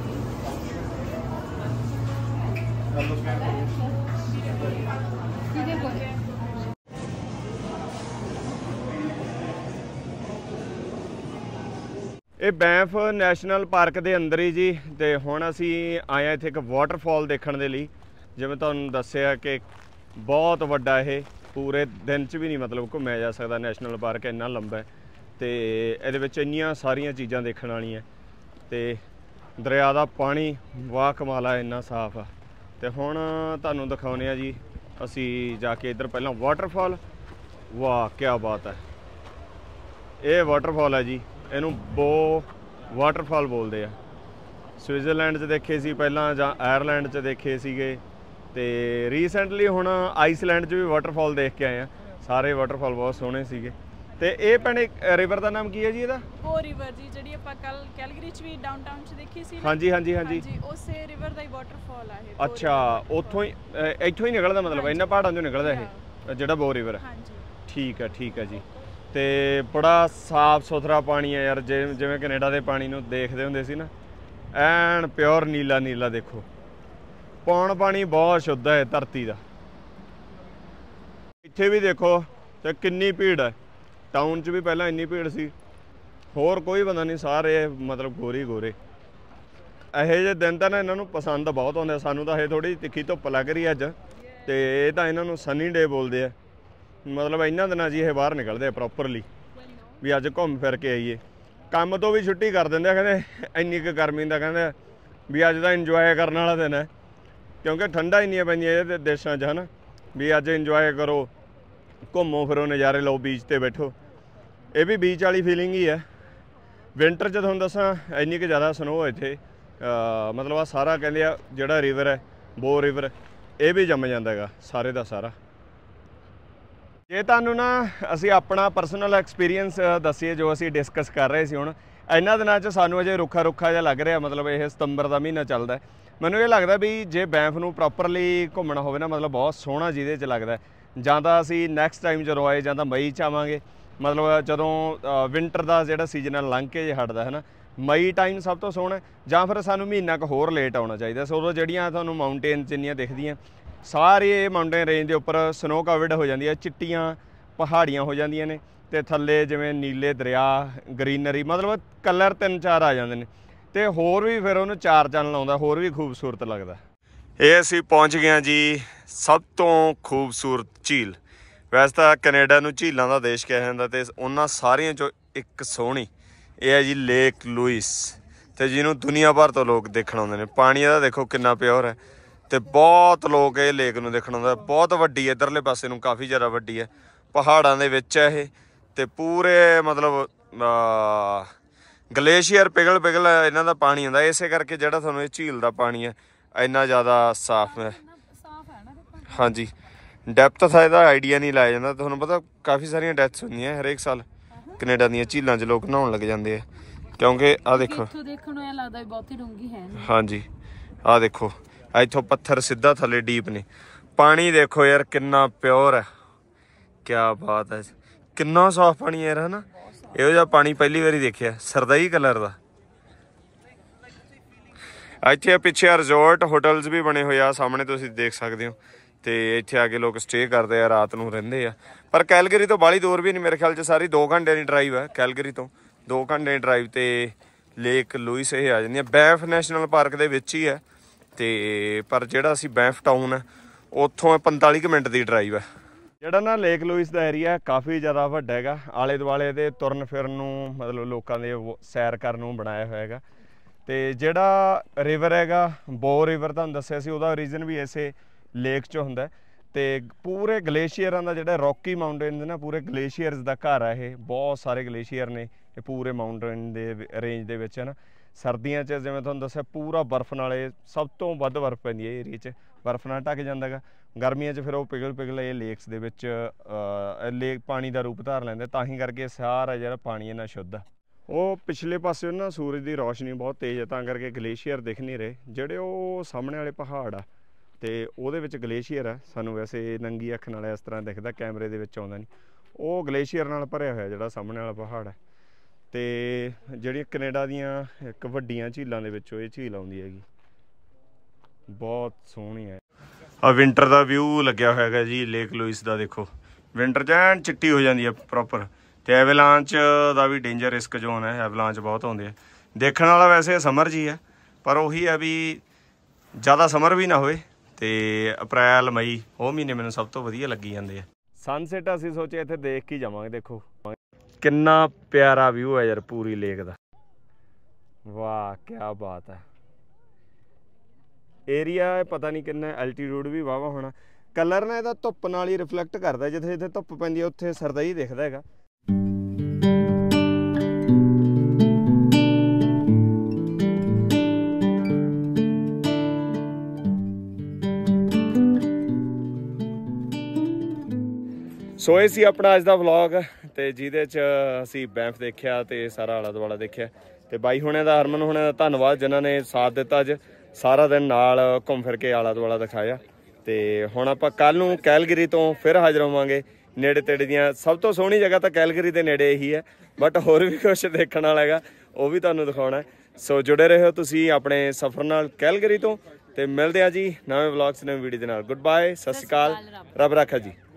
ਇਹ ਬੈਂਫ ਨੈਸ਼ਨਲ ਪਾਰਕ ਦੇ ਅੰਦਰ ਹੀ ਜੀ, ਤੇ ਹੁਣ ਅਸੀਂ ਆਏ ਹਾਂ ਇੱਥੇ ਇੱਕ ਵਾਟਰਫਾਲ ਦੇਖਣ ਦੇ ਲਈ। ਜਿਵੇਂ ਤੁਹਾਨੂੰ ਦੱਸਿਆ ਕਿ ਬਹੁਤ ਵੱਡਾ ਇਹ, ਪੂਰੇ ਦਿਨ 'ਚ ਵੀ ਨਹੀਂ ਮਤਲਬ ਘੁੰਮਿਆ ਜਾ ਸਕਦਾ, ਨੈਸ਼ਨਲ ਪਾਰਕ ਇੰਨਾ ਲੰਬਾ ਹੈ ਤੇ ਇਹਦੇ ਵਿੱਚ ਇੰਨੀਆਂ ਸਾਰੀਆਂ ਚੀਜ਼ਾਂ ਦੇਖਣ ਵਾਲੀਆਂ, ਤੇ ਦਰਿਆ ਦਾ ਪਾਣੀ ਵਾਹ ਕਮਾਲ ਆ, ਇੰਨਾ ਸਾਫ਼ ਆ। ਤੇ ਹੁਣ ਤੁਹਾਨੂੰ ਦਿਖਾਉਂਦੇ ਆ ਜੀ ਅਸੀਂ ਜਾ ਕੇ ਇੱਧਰ ਪਹਿਲਾਂ ਵਾਟਰਫਾਲ। ਵਾਹ ਕਿਆ ਬਾਤ ਹੈ, ਇਹ ਵਾਟਰਫਾਲ ਹੈ ਜੀ, ਇਹਨੂੰ ਬੋ ਵਾਟਰਫਾਲ ਬੋਲਦੇ ਆ। ਸਵਿਟਜ਼ਰਲੈਂਡ 'ਚ ਦੇਖੇ ਸੀ ਪਹਿਲਾਂ, ਜਾਂ ਆਇਰਲੈਂਡ 'ਚ ਦੇਖੇ ਸੀਗੇ, ਤੇ ਰੀਸੈਂਟਲੀ ਹੁਣ ਆਈਸਲੈਂਡ 'ਚ ਵੀ ਵਾਟਰਫਾਲ ਦੇਖ ਕੇ ਆਏ ਆ। ਸਾਰੇ ਵਾਟਰਫਾਲ ਬਹੁਤ ਸੋਹਣੇ ਸੀਗੇ। ਤੇ ਇਹ ਭੈਣੇ ਰਿਵਰ ਦਾ ਨਾਮ ਕੀ ਹੈ ਜੀ ਇਹਦਾ? ਬੋ ਰਿਵਰ ਜੀ, ਜਿਹੜੀ ਆਪਾਂ ਕੱਲ ਕੈਲਗਰੀ 'ਚ ਵੀ ਡਾਊਨਟਾਊਨ 'ਚ ਦੇਖੀ ਸੀ। ਹਾਂਜੀ ਹਾਂਜੀ ਹਾਂਜੀ, ਉਸੇ ਰਿਵਰ ਦਾ ਹੀ ਵਾਟਰਫਾਲ ਆ ਇਹ। ਅੱਛਾ, ਉੱਥੋਂ ਹੀ ਇੱਥੋਂ ਹੀ ਨਿਕਲਦਾ, ਮਤਲਬ ਇਹਨਾਂ ਪਹਾੜਾਂ 'ਚੋਂ ਨਿਕਲਦਾ ਇਹ ਜਿਹੜਾ ਬੋ ਰਿਵਰ? ਹਾਂਜੀ ਠੀਕ ਹੈ ਠੀਕ ਹੈ ਜੀ। ਤੇ ਬੜਾ ਸਾਫ ਸੁਥਰਾ ਪਾਣੀ ਹੈ ਯਾਰ, ਜਿਵੇਂ ਜਿਵੇਂ ਕੈਨੇਡਾ ਦੇ ਪਾਣੀ ਨੂੰ ਦੇਖਦੇ ਹੁੰਦੇ ਸੀ ਨਾ, ਐਨ ਪਿਓਰ ਨੀਲਾ ਨੀਲਾ। ਦੇਖੋ ਪੌਣ ਪਾਣੀ ਬਹੁਤ ਸ਼ੁੱਧ ਹੈ ਧਰਤੀ ਦਾ। ਇੱਥੇ ਵੀ ਦੇਖੋ ਤੇ ਕਿੰਨੀ ਭੀੜ ਹੈ, ਟਾਊਨ 'ਚ ਵੀ ਪਹਿਲਾਂ ਇੰਨੀ ਭੀੜ ਸੀ, ਹੋਰ ਕੋਈ ਬੰਦਾ ਨਹੀਂ, ਸਾਰੇ ਮਤਲਬ ਗੋਰੇ ਗੋਰੇ। ਇਹੋ ਜਿਹੇ ਦਿਨ ਤਾਂ ਨਾ ਇਹਨਾਂ ਨੂੰ ਪਸੰਦ ਬਹੁਤ ਆਉਂਦੇ, ਸਾਨੂੰ ਤਾਂ ਇਹ ਥੋੜ੍ਹੀ ਤਿੱਖੀ ਧੁੱਪ ਲੱਗ ਰਹੀ ਅੱਜ, ਤੇ ਇਹ ਤਾਂ ਇਹਨਾਂ ਨੂੰ ਸਨੀ ਡੇ ਬੋਲਦੇ ਆ। ਮਤਲਬ ਇਹਨਾਂ ਦਿਨਾਂ ਜੀ ਇਹ ਬਾਹਰ ਨਿਕਲਦੇ ਆ ਪ੍ਰੋਪਰਲੀ, ਵੀ ਅੱਜ ਘੁੰਮ ਫਿਰ ਕੇ ਆਈਏ। ਕੰਮ ਤੋਂ ਵੀ ਛੁੱਟੀ ਕਰ ਦਿੰਦੇ ਆ, ਕਹਿੰਦੇ ਇੰਨੀ ਕੁ ਗਰਮੀ ਦਾ, ਕਹਿੰਦੇ ਵੀ ਅੱਜ ਦਾ ਇੰਜੋਏ ਕਰਨ ਵਾਲਾ ਦਿਨ ਹੈ, ਕਿਉਂਕਿ ਠੰਡਾ ਇੰਨੀਆਂ ਪੈਂਦੀਆਂ ਇਹ ਦੇਸ਼ਾਂ 'ਚ ਹੈ ਨਾ, ਵੀ ਅੱਜ ਇੰਜੋਏ ਕਰੋ, ਘੁੰਮੋ ਫਿਰੋ, ਨਜ਼ਾਰੇ ਲਓ, ਬੀਚ 'ਤੇ ਬੈਠੋ। ਇਹ ਵੀ ਬੀਚ ਵਾਲੀ ਫੀਲਿੰਗ ਹੀ ਹੈ। ਵਿੰਟਰ 'ਚ ਤੁਹਾਨੂੰ ਦੱਸਾਂ ਇੰਨੀ ਕੁ ਜ਼ਿਆਦਾ ਸਨੋ ਇੱਥੇ, ਮਤਲਬ ਆ ਸਾਰਾ ਕਹਿੰਦੇ ਆ ਜਿਹੜਾ ਰਿਵਰ ਹੈ ਬੋ ਰਿਵਰ, ਇਹ ਵੀ ਜੰਮ ਜਾਂਦਾ ਹੈਗਾ ਸਾਰੇ ਦਾ ਸਾਰਾ। ਜੇ ਤੁਹਾਨੂੰ ਨਾ ਅਸੀਂ ਆਪਣਾ ਪਰਸਨਲ ਐਕਸਪੀਰੀਅੰਸ ਦੱਸੀਏ ਜੋ ਅਸੀਂ ਡਿਸਕਸ ਕਰ ਰਹੇ ਸੀ ਹੁਣ, ਇਹਨਾਂ ਦਿਨਾਂ 'ਚ ਸਾਨੂੰ ਅਜੇ ਰੁੱਖਾ ਰੁੱਖਾ ਜਿਹਾ ਲੱਗ ਰਿਹਾ, ਮਤਲਬ ਇਹ ਸਤੰਬਰ ਦਾ ਮਹੀਨਾ ਚੱਲਦਾ। ਮੈਨੂੰ ਇਹ ਲੱਗਦਾ ਵੀ ਜੇ ਬੈਂਫ ਨੂੰ ਪ੍ਰੋਪਰਲੀ ਘੁੰਮਣਾ ਹੋਵੇ ਨਾ, ਮਤਲਬ ਬਹੁਤ ਸੋਹਣਾ ਜਿਹਦੇ 'ਚ ਲੱਗਦਾ। ਜਾਂ ਤਾਂ ਅਸੀਂ ਨੈਕਸਟ ਟਾਈਮ ਜਦੋਂ ਆਏ ਜਾਂ ਤਾਂ ਮਈ 'ਚ ਆਵਾਂਗੇ, ਮਤਲਬ ਜਦੋਂ ਵਿੰਟਰ ਦਾ ਜਿਹੜਾ ਸੀਜ਼ਨ ਲੰਘ ਕੇ ਜੇ ਹਟਦਾ ਹੈ ਨਾ, ਮਈ ਟਾਈਮ ਸਭ ਤੋਂ ਸੋਹਣਾ। ਜਾਂ ਫਿਰ ਸਾਨੂੰ ਮਹੀਨਾ ਕੁ ਹੋਰ ਲੇਟ ਆਉਣਾ ਚਾਹੀਦਾ। ਸੋ ਉਦੋਂ ਜਿਹੜੀਆਂ ਤੁਹਾਨੂੰ ਮਾਊਂਟੇਨ ਜਿੰਨੀਆਂ ਦਿਖਦੀਆਂ ਸਾਰੀ ਇਹ ਮਾਊਂਟੇਨ ਰੇਂਜ ਦੇ ਉੱਪਰ ਸਨੋ ਕਵਰਡ ਹੋ ਜਾਂਦੀ ਹੈ, ਚਿੱਟੀਆਂ ਪਹਾੜੀਆਂ ਹੋ ਜਾਂਦੀਆਂ ਨੇ, ਅਤੇ ਥੱਲੇ ਜਿਵੇਂ ਨੀਲੇ ਦਰਿਆ, ਗਰੀਨਰੀ, ਮਤਲਬ ਕਲਰ ਤਿੰਨ ਚਾਰ ਆ ਜਾਂਦੇ ਨੇ, ਅਤੇ ਹੋਰ ਵੀ ਫਿਰ ਉਹਨੂੰ ਚਾਰ ਚੰਨ ਲਾਉਂਦਾ, ਹੋਰ ਵੀ ਖੂਬਸੂਰਤ ਲੱਗਦਾ। ਇਹ ਅਸੀਂ ਪਹੁੰਚ ਗਏ ਹਾਂ ਜੀ ਸਭ ਤੋਂ ਖੂਬਸੂਰਤ ਝੀਲ। ਵੈਸੇ ਤਾਂ ਕੈਨੇਡਾ ਨੂੰ ਝੀਲਾਂ ਦਾ ਦੇਸ਼ ਕਿਹਾ ਜਾਂਦਾ, ਅਤੇ ਉਹਨਾਂ ਸਾਰੀਆਂ 'ਚੋਂ ਇੱਕ ਸੋਹਣੀ ਇਹ ਹੈ ਜੀ ਲੇਕ ਲੂਇਸ, ਅਤੇ ਜਿਹਨੂੰ ਦੁਨੀਆ ਭਰ ਤੋਂ ਲੋਕ ਦੇਖਣ ਆਉਂਦੇ ਨੇ। ਪਾਣੀ ਇਹਦਾ ਦੇਖੋ ਕਿੰਨਾ ਪਿਓਰ ਹੈ, ਅਤੇ ਬਹੁਤ ਲੋਕ ਇਹ ਲੇਕ ਨੂੰ ਦੇਖਣ ਆਉਂਦੇ। ਬਹੁਤ ਵੱਡੀ ਹੈ, ਇੱਧਰਲੇ ਪਾਸੇ ਨੂੰ ਕਾਫੀ ਜ਼ਿਆਦਾ ਵੱਡੀ ਹੈ, ਪਹਾੜਾਂ ਦੇ ਵਿੱਚ ਹੈ ਇਹ, ਅਤੇ ਪੂਰੇ ਮਤਲਬ ਗਲੇਸ਼ੀਅਰ ਪਿਘਲ ਪਿਘਲ ਇਹਨਾਂ ਦਾ ਪਾਣੀ ਹੁੰਦਾ। ਇਸੇ ਕਰਕੇ ਜਿਹੜਾ ਤੁਹਾਨੂੰ ਇਹ ਝੀਲ ਦਾ ਪਾਣੀ ਹੈ ਇੰਨਾ ਜ਼ਿਆਦਾ ਸਾਫ਼ ਹੈ। ਹਾਂਜੀ, ਡੈਪਥ ਦਾ ਇਹਦਾ ਆਈਡੀਆ ਨਹੀਂ ਲਾਇਆ ਜਾਂਦਾ। ਤੁਹਾਨੂੰ ਪਤਾ ਕਾਫੀ ਸਾਰੀਆਂ ਡੈਥਸ ਹੁੰਦੀਆਂ ਹਰੇਕ ਸਾਲ ਕੈਨੇਡਾ ਦੀਆਂ ਝੀਲਾਂ 'ਚ, ਲੋਕ ਨਹਾਉਣ ਲੱਗ ਜਾਂਦੇ ਆ, ਕਿਉਂਕਿ ਆਹ ਦੇਖੋ ਦੇਖਣ ਨੂੰ ਇਹ ਲੱਗਦਾ ਵੀ ਬਹੁਤੀ ਡੂੰਘੀ ਹੈ ਨਹੀਂ। ਹਾਂਜੀ, ਆਹ ਦੇਖੋ ਇੱਥੋਂ ਪੱਥਰ ਸਿੱਧਾ ਥੱਲੇ ਡੀਪ ਨੇ। ਪਾਣੀ ਦੇਖੋ ਯਾਰ ਕਿੰਨਾ ਪਿਓਰ ਹੈ, ਕਿਆ ਬਾਤ ਹੈ, ਕਿੰਨਾ ਸਾਫ਼ ਪਾਣੀ ਯਾਰ, ਹੈ ਨਾ। ਇਹੋ ਜਿਹਾ ਪਾਣੀ ਪਹਿਲੀ ਵਾਰੀ ਦੇਖਿਆ, ਸਰਦਾਈ ਕਲਰ ਦਾ। ਇੱਥੇ ਪਿੱਛੇ ਰਿਜ਼ੋਰਟ ਹੋਟਲਸ ਵੀ ਬਣੇ ਹੋਏ ਆ, ਸਾਹਮਣੇ ਤੁਸੀਂ ਦੇਖ ਸਕਦੇ ਹੋ, ਅਤੇ ਇੱਥੇ ਆ ਕੇ ਲੋਕ ਸਟੇ ਕਰਦੇ ਆ, ਰਾਤ ਨੂੰ ਰਹਿੰਦੇ ਆ। ਪਰ ਕੈਲਗਰੀ ਤੋਂ ਬਾਹਲੀ ਦੂਰ ਵੀ ਨਹੀਂ, ਮੇਰੇ ਖਿਆਲ 'ਚ ਸਾਰੀ ਦੋ ਘੰਟੇ ਦੀ ਡਰਾਈਵ ਹੈ। ਕੈਲਗਰੀ ਤੋਂ ਦੋ ਘੰਟੇ ਦੀ ਡਰਾਈਵ 'ਤੇ ਲੇਕ ਲੂਇਸ ਇਹ ਆ ਜਾਂਦੀ ਹੈ। ਬੈਂਫ ਨੈਸ਼ਨਲ ਪਾਰਕ ਦੇ ਵਿੱਚ ਹੀ ਹੈ, ਅਤੇ ਪਰ ਜਿਹੜਾ ਅਸੀਂ ਬੈਂਫ ਟਾਊਨ ਹੈ ਉੱਥੋਂ ਪੰਤਾਲੀ ਕੁ ਮਿੰਟ ਦੀ ਡਰਾਈਵ ਹੈ। ਜਿਹੜਾ ਨਾ ਲੇਕ ਲੂਇਸ ਦਾ ਏਰੀਆ ਕਾਫੀ ਜ਼ਿਆਦਾ ਵੱਡਾ ਹੈਗਾ, ਆਲੇ ਦੁਆਲੇ ਦੇ ਤੁਰਨ ਫਿਰਨ ਨੂੰ, ਮਤਲਬ ਲੋਕਾਂ ਦੇ ਸੈਰ ਕਰਨ ਨੂੰ ਬਣਾਇਆ ਹੋਇਆ ਹੈਗਾ। ਅਤੇ ਜਿਹੜਾ ਰਿਵਰ ਹੈਗਾ ਬੋ ਰਿਵਰ ਤੁਹਾਨੂੰ ਦੱਸਿਆ ਸੀ, ਉਹਦਾ ਰੀਜ਼ਨ ਵੀ ਇਸੇ ਲੇਕ 'ਚ ਹੁੰਦਾ। ਅਤੇ ਪੂਰੇ ਗਲੇਸ਼ੀਅਰਾਂ ਦਾ ਜਿਹੜਾ ਰੌਕੀ ਮਾਊਂਟੇਨ ਨਾ, ਪੂਰੇ ਗਲੇਸ਼ੀਅਰਸ ਦਾ ਘਰ ਹੈ ਇਹ। ਬਹੁਤ ਸਾਰੇ ਗਲੇਸ਼ੀਅਰ ਨੇ ਇਹ ਪੂਰੇ ਮਾਊਂਟੇਨ ਦੇ ਰੇਂਜ ਦੇ ਵਿੱਚ, ਹੈ ਨਾ। ਸਰਦੀਆਂ 'ਚ ਜਿਵੇਂ ਤੁਹਾਨੂੰ ਦੱਸਿਆ ਪੂਰਾ ਬਰਫ਼ ਨਾਲ, ਇਹ ਸਭ ਤੋਂ ਵੱਧ ਬਰਫ਼ ਪੈਂਦੀ ਹੈ ਏਰੀਏ 'ਚ, ਬਰਫ਼ ਨਾਲ ਢੱਕ ਜਾਂਦਾ ਹੈਗਾ। ਗਰਮੀਆਂ 'ਚ ਫਿਰ ਉਹ ਪਿਘਲ ਪਿਘਲ ਇਹ ਲੇਕਸ ਦੇ ਵਿੱਚ ਲੇਕ ਪਾਣੀ ਦਾ ਰੂਪ ਧਾਰ ਲੈਂਦੇ, ਤਾਂ ਹੀ ਕਰਕੇ ਸਾਰਾ ਜਿਹੜਾ ਪਾਣੀ ਇਹਨਾਂ ਸ਼ੁੱਧ ਆ। ਉਹ ਪਿਛਲੇ ਪਾਸੇ ਨਾ ਸੂਰਜ ਦੀ ਰੌਸ਼ਨੀ ਬਹੁਤ ਤੇਜ਼ ਹੈ, ਤਾਂ ਕਰਕੇ ਗਲੇਸ਼ੀਅਰ ਦਿਖ ਨਹੀਂ ਰਹੇ। ਜਿਹੜੇ ਉਹ ਸਾਹਮਣੇ ਵਾਲੇ ਪਹਾੜ ਆ ਅਤੇ ਉਹਦੇ ਵਿੱਚ ਗਲੇਸ਼ੀਅਰ ਆ, ਸਾਨੂੰ ਵੈਸੇ ਨੰਗੀ ਅੱਖ ਨਾਲ ਇਸ ਤਰ੍ਹਾਂ ਦਿਖਦਾ, ਕੈਮਰੇ ਦੇ ਵਿੱਚ ਆਉਂਦਾ ਨਹੀਂ। ਉਹ ਗਲੇਸ਼ੀਅਰ ਨਾਲ ਭਰਿਆ ਹੋਇਆ ਜਿਹੜਾ ਸਾਹਮਣੇ ਵਾਲਾ ਪਹਾੜ ਹੈ। ਅਤੇ ਜਿਹੜੀਆਂ ਕੈਨੇਡਾ ਦੀਆਂ ਇੱਕ ਵੱਡੀਆਂ ਝੀਲਾਂ ਦੇ ਵਿੱਚੋਂ ਇਹ ਝੀਲ ਆਉਂਦੀ ਹੈਗੀ, ਬਹੁਤ ਸੋਹਣੀ ਹੈ। ਆ ਵਿੰਟਰ ਦਾ ਵਿਊ ਲੱਗਿਆ ਹੋਇਆ ਹੈਗਾ ਜੀ ਲੇਕ ਲੂਇਸ ਦਾ। ਦੇਖੋ ਵਿੰਟਰ 'ਚ ਐਨ ਚਿੱਟੀ ਹੋ ਜਾਂਦੀ ਹੈ ਪ੍ਰੋਪਰ, ਅਤੇ ਐਵਲਾਂਚ ਦਾ ਵੀ ਡੇਂਜਰ ਰਿਸਕ ਜ਼ੋਨ ਹੈ, ਐਵਲਾਂਚ ਬਹੁਤ ਆਉਂਦੇ ਆ। ਦੇਖਣ ਵਾਲਾ ਵੈਸੇ ਸਮਰ ਜੀ ਹੈ, ਪਰ ਉਹੀ ਹੈ ਵੀ ਜ਼ਿਆਦਾ ਸਮਰ ਵੀ ਨਾ ਹੋਵੇ, ਅਤੇ ਅਪ੍ਰੈਲ ਮਈ ਉਹ ਮਹੀਨੇ ਮੈਨੂੰ ਸਭ ਤੋਂ ਵਧੀਆ ਲੱਗੀ ਜਾਂਦੇ ਆ। ਸਨਸੈਟ ਅਸੀਂ ਸੋਚਿਆ ਇੱਥੇ ਦੇਖ ਕੇ ਜਾਵਾਂਗੇ। ਦੇਖੋ ਕਿੰਨਾ ਪਿਆਰਾ ਵਿਊ ਹੈ ਯਾਰ ਪੂਰੀ ਲੇਕ ਦਾ, ਵਾਹ ਕਿਆ ਬਾਤ ਹੈ। ਏਰੀਆ ਪਤਾ ਨਹੀਂ ਕਿੰਨਾ, ਐਲਟੀਟਿਊਡ ਵੀ ਵਾਹਵਾ ਹੋਣਾ। ਕਲਰ ਨਾ ਇਹਦਾ ਧੁੱਪ ਨਾਲ ਹੀ ਰਿਫਲੈਕਟ ਕਰਦਾ, ਜਿੱਥੇ ਜਿੱਥੇ ਧੁੱਪ ਪੈਂਦੀ ਹੈ ਉੱਥੇ ਸਰਦਾ ਹੀ ਦਿਖਦਾ ਹੈਗਾ। ਸੋ ਇਹ ਸੀ ਆਪਣਾ ਅੱਜ ਦਾ ਵਲੌਗ, ਅਤੇ ਜਿਹਦੇ 'ਚ ਅਸੀਂ ਬੈਂਫ ਦੇਖਿਆ ਅਤੇ ਸਾਰਾ ਆਲਾ ਦੁਆਲਾ ਦੇਖਿਆ। ਅਤੇ ਬਾਈ ਹੁਣਿਆਂ ਦਾ, ਹਰਮਨ ਹੁਣਿਆਂ ਦਾ ਧੰਨਵਾਦ ਜਿਨ੍ਹਾਂ ਨੇ ਸਾਥ ਦਿੱਤਾ, ਅੱਜ ਸਾਰਾ ਦਿਨ ਨਾਲ ਘੁੰਮ ਫਿਰ ਕੇ ਆਲਾ ਦੁਆਲਾ ਦਿਖਾਇਆ। ਅਤੇ ਹੁਣ ਆਪਾਂ ਕੱਲ੍ਹ ਨੂੰ ਕੈਲਗਰੀ ਤੋਂ ਫਿਰ ਹਾਜ਼ਰ ਹੋਵਾਂਗੇ। ਨੇੜੇ ਤੇੜੇ ਦੀਆਂ ਸਭ ਤੋਂ ਸੋਹਣੀ ਜਗ੍ਹਾ ਤਾਂ ਕੈਲਗਰੀ ਦੇ ਨੇੜੇ ਇਹੀ ਹੈ, ਬਟ ਹੋਰ ਵੀ ਕੁਛ ਦੇਖਣ ਵਾਲਾ ਹੈਗਾ, ਉਹ ਵੀ ਤੁਹਾਨੂੰ ਦਿਖਾਉਣਾ। ਸੋ ਜੁੜੇ ਰਹੋ ਤੁਸੀਂ ਆਪਣੇ ਸਫ਼ਰ ਨਾਲ ਕੈਲਗਰੀ ਤੋਂ, ਅਤੇ ਮਿਲਦੇ ਹਾਂ ਜੀ ਨਵੇਂ ਵਲੌਗਸ ਨਵੇਂ ਵੀਡੀਓ ਦੇ ਨਾਲ। ਗੁੱਡ ਬਾਏ, ਸਤਿ ਸ਼੍ਰੀ ਅਕਾਲ, ਰੱਬ ਰਾਖਾ ਜੀ।